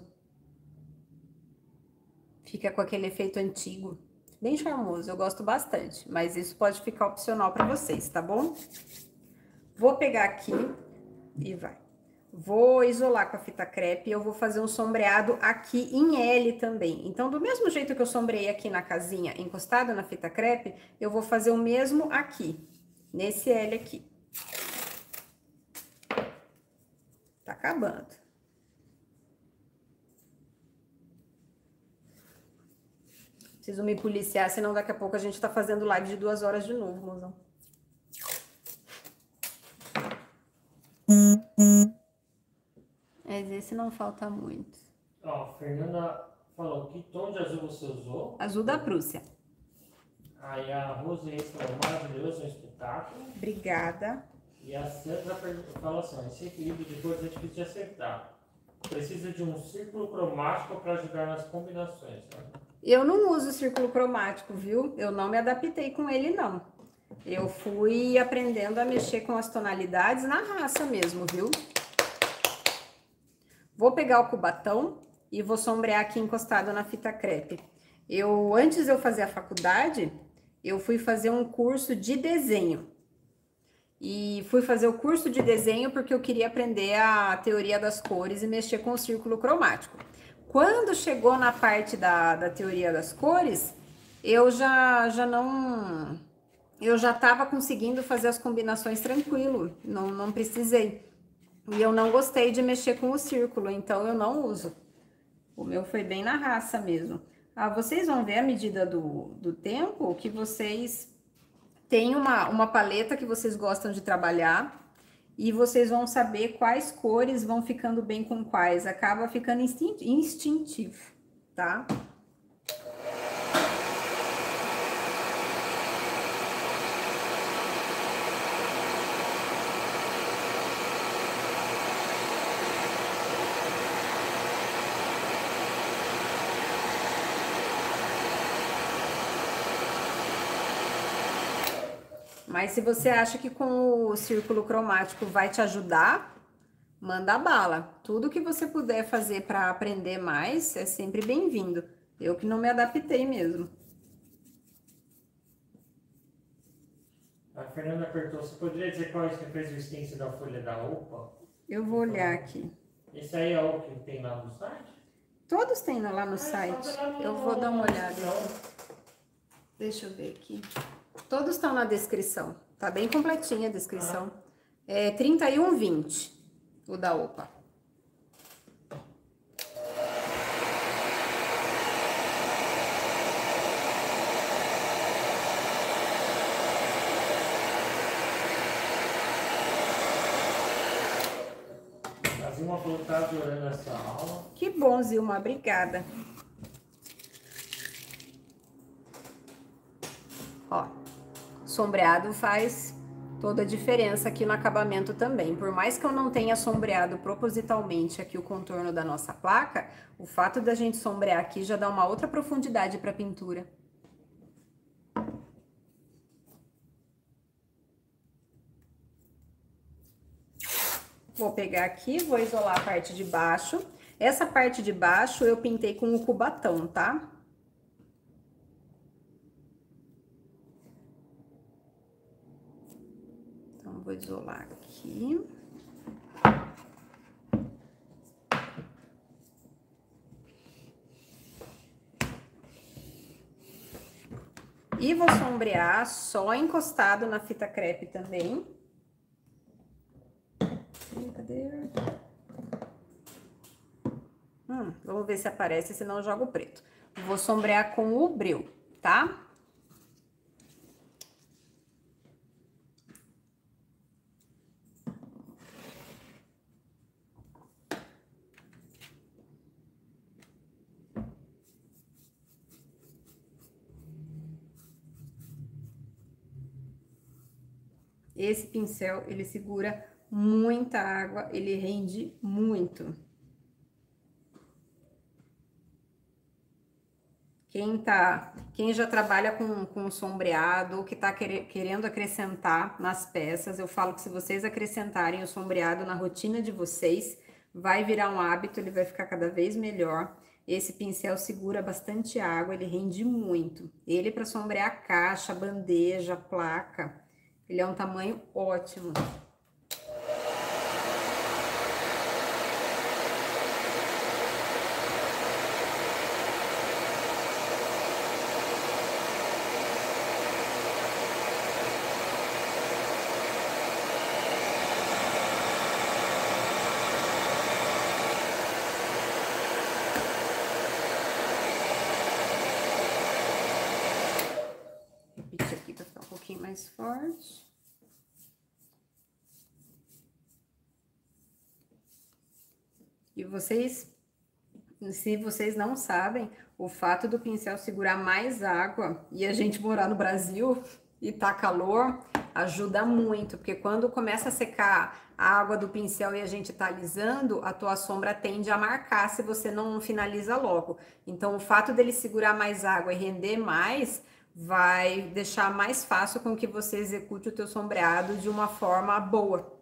Fica com aquele efeito antigo. Bem charmoso, eu gosto bastante. Mas isso pode ficar opcional para vocês, tá bom? Vou pegar aqui e vai. Vou isolar com a fita crepe e eu vou fazer um sombreado aqui em L também. Então, do mesmo jeito que eu sombrei aqui na casinha, encostado na fita crepe, eu vou fazer o mesmo aqui, nesse L aqui. Tá acabando. Preciso me policiar, senão daqui a pouco a gente tá fazendo live de duas horas de novo, mozão. Mas esse não falta muito. Ó, Fernanda falou, que tom de azul você usou? Azul da Prússia. Aí a Rose falou, maravilhoso, um espetáculo. Obrigada. E a Sandra falou assim, esse equilíbrio de cores é difícil de acertar. Precisa de um círculo cromático para ajudar nas combinações, né? Eu não uso círculo cromático, viu? Eu não me adaptei com ele, não. Eu fui aprendendo a mexer com as tonalidades na raça mesmo, viu? Vou pegar o cubatão e vou sombrear aqui encostado na fita crepe. Eu, antes de eu fazer a faculdade, eu fui fazer um curso de desenho. E fui fazer o curso de desenho porque eu queria aprender a teoria das cores e mexer com o círculo cromático. Quando chegou na parte da, da teoria das cores, eu já, já não... Eu já estava conseguindo fazer as combinações tranquilo, não, não precisei. E eu não gostei de mexer com o círculo, então eu não uso. O meu foi bem na raça mesmo. Ah, vocês vão ver à medida do, do tempo que vocês têm uma, uma paleta que vocês gostam de trabalhar e vocês vão saber quais cores vão ficando bem com quais. Acaba ficando instin- instintivo, tá? Mas se você acha que com o círculo cromático vai te ajudar, manda bala. Tudo que você puder fazer para aprender mais é sempre bem-vindo. Eu que não me adaptei mesmo. A Fernanda apertou. Você poderia dizer qual é que fez o stencil da folha da roupa? Eu vou olhar aqui. Esse aí é o que tem lá no site? Todos têm lá no Ah, site. lá no- Eu vou dar uma olhada. Não. Deixa eu ver aqui. Todos estão na descrição. Tá bem completinha a descrição. É trinta e um vinte, o da OPA. A Zilma falou que tá adorando essa aula. Que bom, Zilma. Obrigada. Ó, sombreado faz toda a diferença aqui no acabamento também. Por mais que eu não tenha sombreado propositalmente aqui o contorno da nossa placa, o fato da gente sombrear aqui já dá uma outra profundidade para a pintura. Vou pegar aqui, vou isolar a parte de baixo. Essa parte de baixo eu pintei com o cubatão, tá? Então, vou isolar aqui. E vou sombrear só encostado na fita crepe também. Cadê? Hum, vamos ver se aparece, senão eu jogo o preto. Vou sombrear com o breu, tá? Esse pincel, ele segura muita água, ele rende muito. Quem tá, quem já trabalha com, com sombreado, ou que tá quer, querendo acrescentar nas peças, eu falo que se vocês acrescentarem o sombreado na rotina de vocês, vai virar um hábito, ele vai ficar cada vez melhor. Esse pincel segura bastante água, ele rende muito. Ele para sombrear caixa, bandeja, placa, ele é um tamanho ótimo. Repetir aqui para ficar um pouquinho mais forte. E vocês, se vocês não sabem, o fato do pincel segurar mais água e a gente morar no Brasil e tá calor, ajuda muito, porque quando começa a secar a água do pincel e a gente tá alisando, a tua sombra tende a marcar se você não finaliza logo. Então, o fato dele segurar mais água e render mais, vai deixar mais fácil com que você execute o teu sombreado de uma forma boa.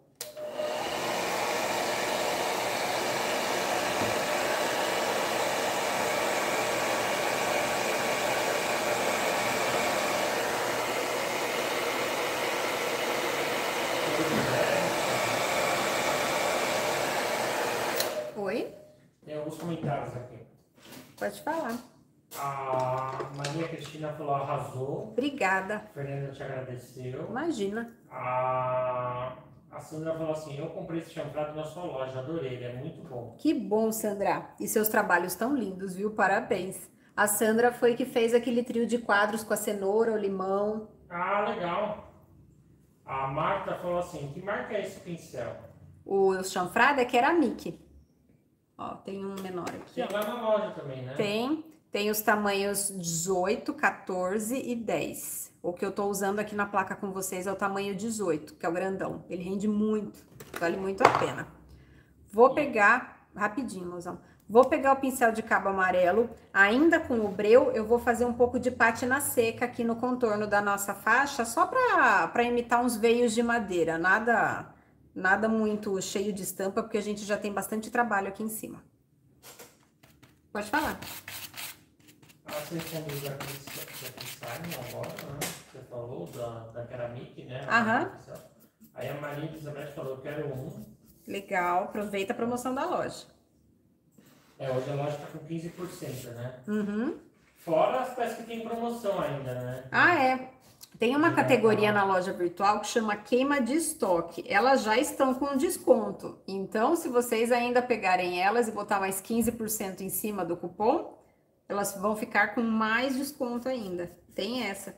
Oi? Tem alguns comentários aqui. Pode falar. A Maria Cristina falou, arrasou. Obrigada. A Fernanda te agradeceu. Imagina. A, a Sandra falou assim, eu comprei esse chanfrado na sua loja, adorei, ele é muito bom. Que bom, Sandra. E seus trabalhos tão lindos, viu? Parabéns. A Sandra foi que fez aquele trio de quadros com a cenoura, o limão. Ah, legal. A Marta falou assim, que marca é esse pincel? O chanfrado é Ceramic. Ó, tem um menor aqui. Tinha lá na loja também, né? Tem, tem os tamanhos dezoito, quatorze e dez. O que eu tô usando aqui na placa com vocês é o tamanho dezoito, que é o grandão. Ele rende muito, vale muito a pena. Vou pegar, rapidinho, mozão. Vou pegar o pincel de cabo amarelo, ainda com o breu, eu vou fazer um pouco de pátina seca aqui no contorno da nossa faixa, só pra, pra imitar uns veios de madeira, nada, nada muito cheio de estampa, porque a gente já tem bastante trabalho aqui em cima. Pode falar. Ah, vocês estão usando aquele slime agora, né? Você falou da, da Ceramic, né? Aham. Aí a Maria Elizabeth falou, eu quero um. Legal, aproveita a promoção da loja. É, hoje a loja tá com quinze por cento, né? Uhum. Fora as peças que tem promoção ainda, né? Ah, é. Tem uma categoria na loja virtual que chama queima de estoque. Elas já estão com desconto. Então, se vocês ainda pegarem elas e botar mais quinze por cento em cima do cupom, elas vão ficar com mais desconto ainda. Tem essa.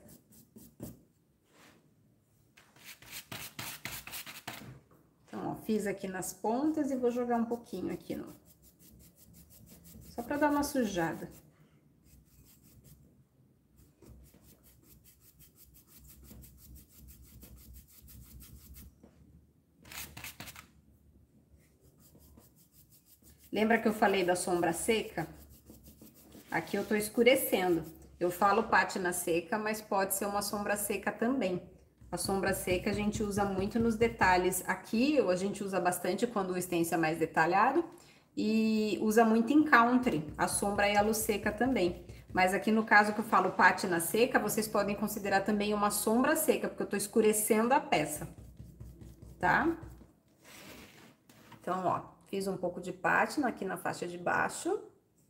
Então, ó, fiz aqui nas pontas e vou jogar um pouquinho aqui no... Só pra dar uma sujada. Lembra que eu falei da sombra seca? Aqui eu tô escurecendo. Eu falo pátina seca, mas pode ser uma sombra seca também. A sombra seca a gente usa muito nos detalhes. Aqui a gente usa bastante quando o stencil é mais detalhado. E usa muito em country, a sombra e a luz seca também. Mas aqui no caso que eu falo pátina seca, vocês podem considerar também uma sombra seca, porque eu tô escurecendo a peça. Tá? Então, ó, fiz um pouco de pátina aqui na faixa de baixo.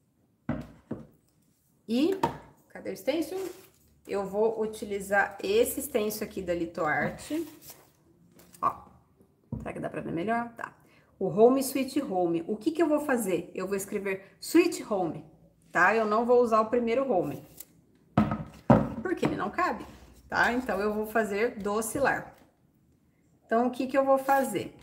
E, cadê o stencil? Eu vou utilizar esse stencil aqui da Litoart. Ó, será que dá pra ver melhor? Tá. O Home Sweet Home. O que que eu vou fazer? Eu vou escrever Sweet Home, tá? Eu não vou usar o primeiro Home, porque ele não cabe, tá? Então, eu vou fazer Doce Lar. Então, o que que eu vou fazer?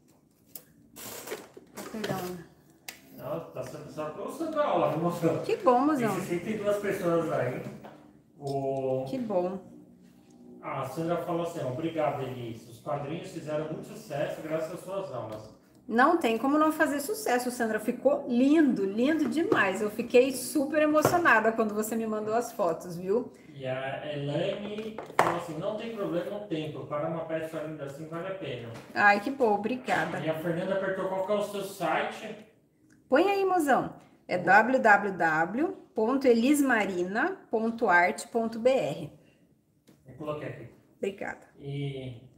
Perdão. Não, tá sendo só pra você dar aula, viu, moção? Que bom, mozão. Tem sessenta e duas pessoas aí. O... Que bom. A Sandra falou assim, obrigado, Elis. Os quadrinhos fizeram muito sucesso graças às suas aulas. Não tem como não fazer sucesso, Sandra. Ficou lindo, lindo demais. Eu fiquei super emocionada quando você me mandou as fotos, viu? E a Elaine falou assim, não tem problema no tempo. Para uma peça linda assim, vale a pena. Ai, que bom, obrigada. E a Fernanda apertou qual que é o seu site? Põe aí, mozão. É w w w ponto elismarina ponto art ponto b r. Eu coloquei aqui. Obrigada. E...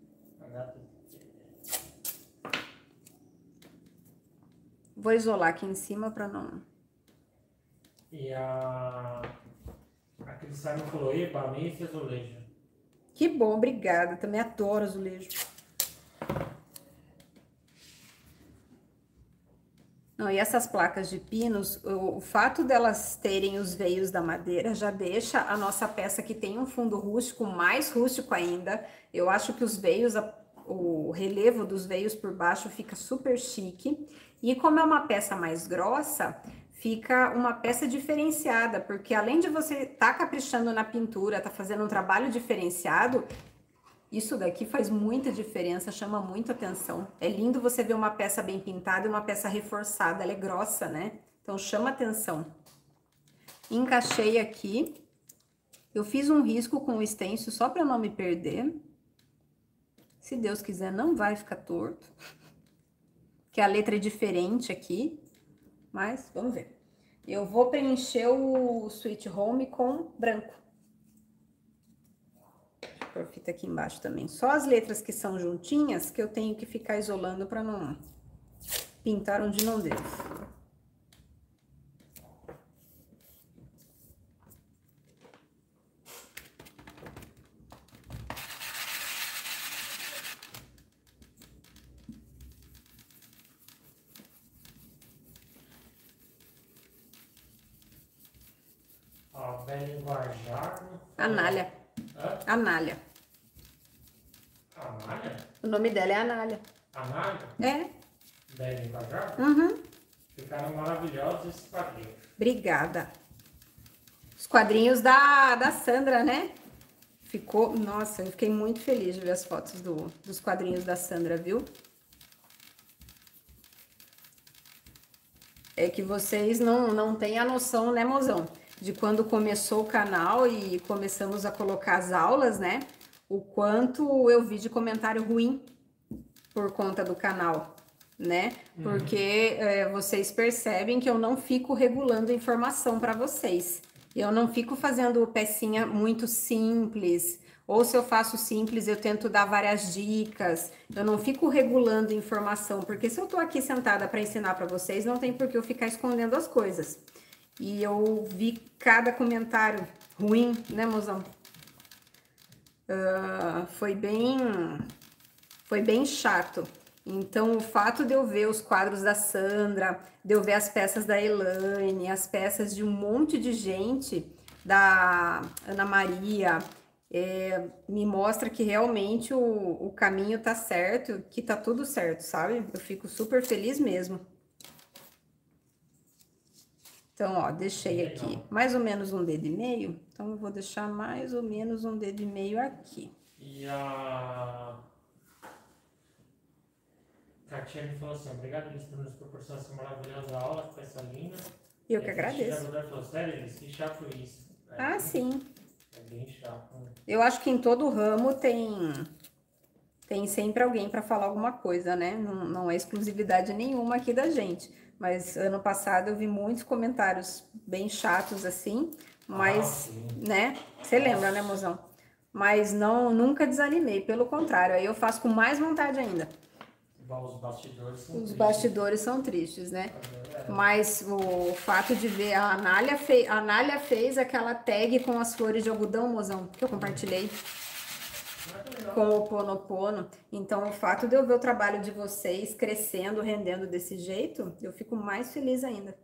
Vou isolar aqui em cima para não... E a... A Cristina falou, epa, amei esse azulejo. Que bom, obrigada. Também adoro azulejo. Não, e essas placas de pinos, o, o fato delas terem os veios da madeira já deixa a nossa peça que tem um fundo rústico mais rústico ainda. Eu acho que os veios, a, o relevo dos veios por baixo fica super chique. E como é uma peça mais grossa, fica uma peça diferenciada, porque além de você estar tá caprichando na pintura, tá fazendo um trabalho diferenciado, isso daqui faz muita diferença, chama muita atenção. É lindo você ver uma peça bem pintada e uma peça reforçada, ela é grossa, né? Então chama atenção. Encaixei aqui. Eu fiz um risco com o stencil só para não me perder. Se Deus quiser, não vai ficar torto. Que a letra é diferente aqui, mas vamos ver. Eu vou preencher o Sweet Home com branco. Por fita aqui embaixo também. Só as letras que são juntinhas que eu tenho que ficar isolando para não pintar onde não devo. velha linguajar. Anália. Hã? Anália. Anália? O nome dela é Anália. Anália? É. Velha linguajar? Uhum. Ficaram maravilhosos esses quadrinhos. Obrigada. Os quadrinhos da, da Sandra, né? Ficou... Nossa, eu fiquei muito feliz de ver as fotos do, dos quadrinhos da Sandra, viu? É que vocês não, não têm a noção, né, mozão? De quando começou o canal e começamos a colocar as aulas, né? O quanto eu vi de comentário ruim por conta do canal, né? Porque é, vocês percebem que eu não fico regulando informação para vocês. Eu não fico fazendo pecinha muito simples, ou se eu faço simples, eu tento dar várias dicas. Eu não fico regulando informação, porque se eu tô aqui sentada para ensinar para vocês, não tem por que eu ficar escondendo as coisas. E eu vi cada comentário ruim, né, mozão? Uh, foi bem... Foi bem chato. Então, o fato de eu ver os quadros da Sandra, de eu ver as peças da Elaine, as peças de um monte de gente, da Ana Maria, é, me mostra que realmente o, o caminho tá certo, que tá tudo certo, sabe? Eu fico super feliz mesmo. Então, ó, deixei aqui mais ou menos um dedo e meio. Então, eu vou deixar mais ou menos um dedo e meio aqui. E a... Catiane falou assim, obrigado, Elis, por nos proporcionar essa maravilhosa aula, com essa linda. Eu que agradeço. A falou, sério, Elis, que chato isso. É, ah, sim. É bem chato. Né? Eu acho que em todo ramo tem, tem sempre alguém para falar alguma coisa, né? Não, não é exclusividade nenhuma aqui da gente. Mas ano passado eu vi muitos comentários bem chatos assim, mas, ah, né? Você lembra, né, mozão? Mas não, nunca desanimei, pelo contrário, aí eu faço com mais vontade ainda. Os bastidores são Os tristes. bastidores são tristes, né? É. Mas o fato de ver a Anália, fe... a Anália fez aquela tag com as flores de algodão, mozão, que eu compartilhei com o Ponopono. Então, o fato de eu ver o trabalho de vocês crescendo, rendendo desse jeito, eu fico mais feliz ainda.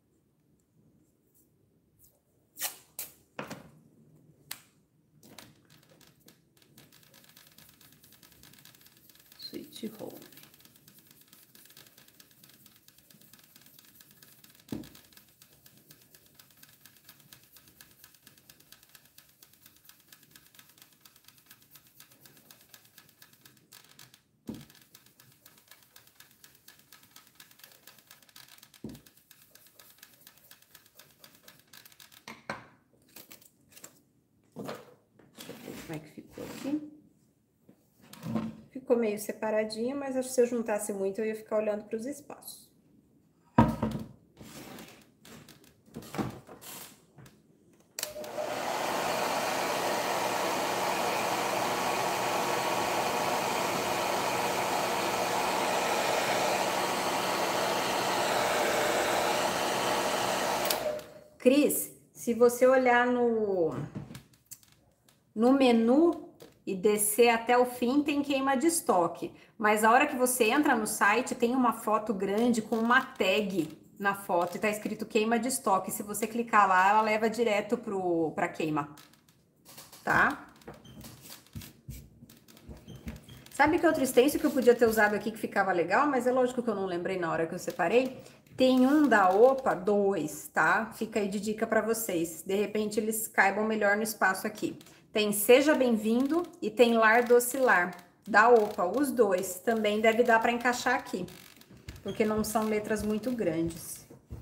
Sweet Home. Como é que ficou aqui? Ficou meio separadinho, mas acho que se eu juntasse muito eu ia ficar olhando para os espaços. Cris, se você olhar no, no menu e descer até o fim, tem queima de estoque. Mas a hora que você entra no site, tem uma foto grande com uma tag na foto e tá escrito queima de estoque. Se você clicar lá, ela leva direto pro, pra queima, tá? Sabe que outro stencil que eu podia ter usado aqui que ficava legal, mas é lógico que eu não lembrei na hora que eu separei? Tem um da Opa, dois, tá? Fica aí de dica pra vocês. De repente, eles caibam melhor no espaço aqui. Tem Seja Bem-vindo e tem Lar do Oscilar, da Opa. Os dois também deve dar pra encaixar aqui, porque não são letras muito grandes.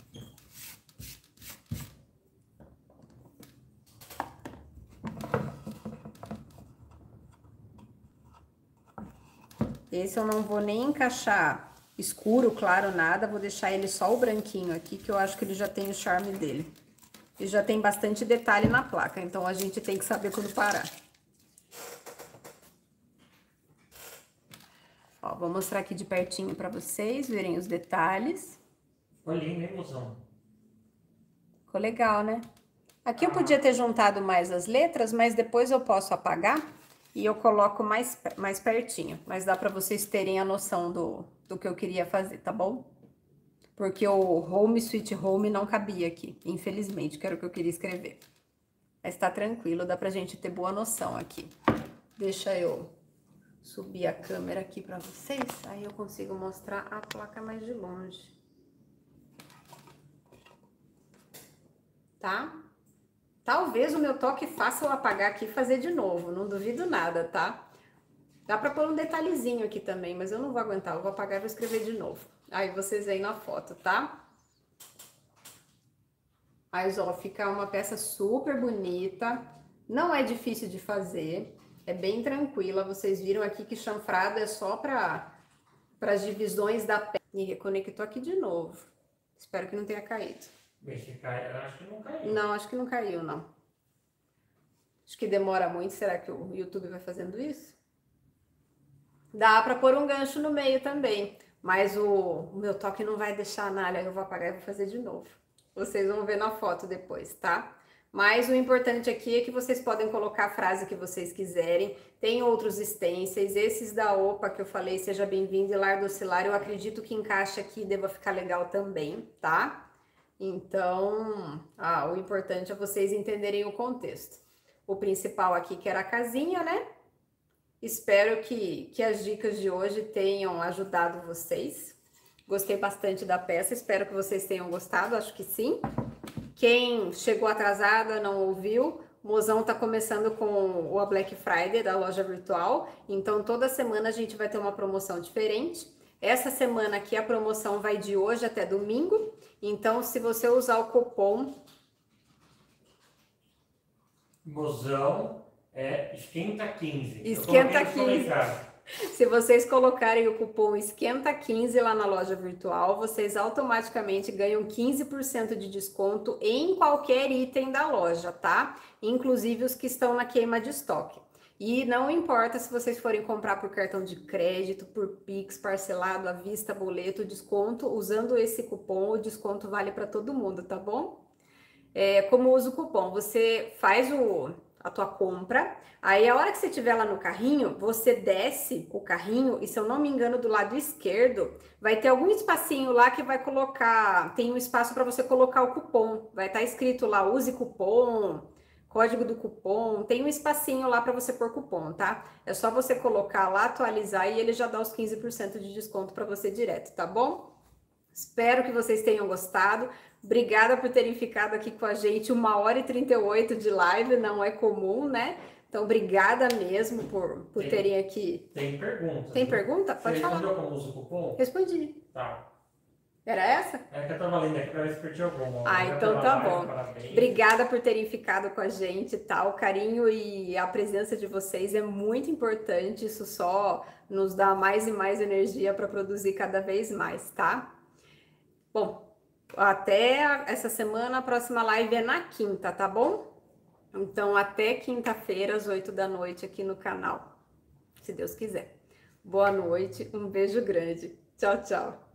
Esse eu não vou nem encaixar escuro, claro, nada. Vou deixar ele só o branquinho aqui, que eu acho que ele já tem o charme dele. E já tem bastante detalhe na placa, então a gente tem que saber quando parar. Ó, vou mostrar aqui de pertinho pra vocês verem os detalhes. Ficou lindo, hein, moção? Ficou legal, né? Aqui eu podia ter juntado mais as letras, mas depois eu posso apagar e eu coloco mais, mais pertinho. Mas dá pra vocês terem a noção do, do que eu queria fazer, tá bom? Porque o Home Sweet Home não cabia aqui, infelizmente, que era o que eu queria escrever. Mas tá tranquilo, dá pra gente ter boa noção aqui. Deixa eu subir a câmera aqui pra vocês, aí eu consigo mostrar a placa mais de longe. Tá? Talvez o meu toque faça eu apagar aqui e fazer de novo, não duvido nada, tá? Dá pra pôr um detalhezinho aqui também, mas eu não vou aguentar, eu vou apagar e vou escrever de novo. Aí vocês veem na foto, tá? Mas, ó, fica uma peça super bonita, não é difícil de fazer, é bem tranquila. Vocês viram aqui que chanfrado é só para as divisões da peça. E reconectou aqui de novo. Espero que não tenha caído. Bem, cai, eu acho que não caiu. Não, acho que não caiu, não. Acho que demora muito. Será que o YouTube vai fazendo isso? Dá para pôr um gancho no meio também, mas o, o meu toque não vai deixar nada. Eu vou apagar e vou fazer de novo. Vocês vão ver na foto depois, tá? Mas o importante aqui é que vocês podem colocar a frase que vocês quiserem. Tem outros stencils, esses da Opa que eu falei, seja bem-vindo, e Lar do Oscilar, eu acredito que encaixa aqui e deva ficar legal também, tá? Então, ah, o importante é vocês entenderem o contexto. O principal aqui que era a casinha, né? Espero que, que as dicas de hoje tenham ajudado vocês. Gostei bastante da peça, espero que vocês tenham gostado, acho que sim. Quem chegou atrasada, não ouviu, o Mozão tá começando com a Black Friday da loja virtual, então toda semana a gente vai ter uma promoção diferente. Essa semana aqui a promoção vai de hoje até domingo, então se você usar o cupom... Mozão é esquenta quinze. Esquenta quinze. Se vocês colocarem o cupom esquenta quinze lá na loja virtual, vocês automaticamente ganham quinze por cento de desconto em qualquer item da loja, tá? Inclusive os que estão na queima de estoque. E não importa se vocês forem comprar por cartão de crédito, por Pix, parcelado, à vista, boleto, desconto, usando esse cupom, o desconto vale para todo mundo, tá bom? É, como usa o cupom? Você faz o... a tua compra, aí a hora que você estiver lá no carrinho, você desce o carrinho e, se eu não me engano, do lado esquerdo, vai ter algum espacinho lá que vai colocar, tem um espaço para você colocar o cupom, vai estar escrito lá, use cupom, código do cupom, tem um espacinho lá para você pôr cupom, tá? É só você colocar lá, atualizar e ele já dá os quinze por cento de desconto para você direto, tá bom? Espero que vocês tenham gostado. Obrigada por terem ficado aqui com a gente, uma hora e trinta e oito de live, não é comum, né? Então, obrigada mesmo por, por tem, terem aqui. Tem pergunta. Tem pergunta? Pode Você falar. respondeu como usa o cupom? Respondi. Tá. Era essa? É que eu tava lendo aqui pra ver se perdi alguma. Ah, então tá live, bom. Parabéns. Obrigada por terem ficado com a gente, tá? O carinho e a presença de vocês é muito importante, isso só nos dá mais e mais energia para produzir cada vez mais, tá? Bom, até essa semana, a próxima live é na quinta, tá bom? Então, até quinta-feira, às oito da noite, aqui no canal, se Deus quiser. Boa noite, um beijo grande. Tchau, tchau.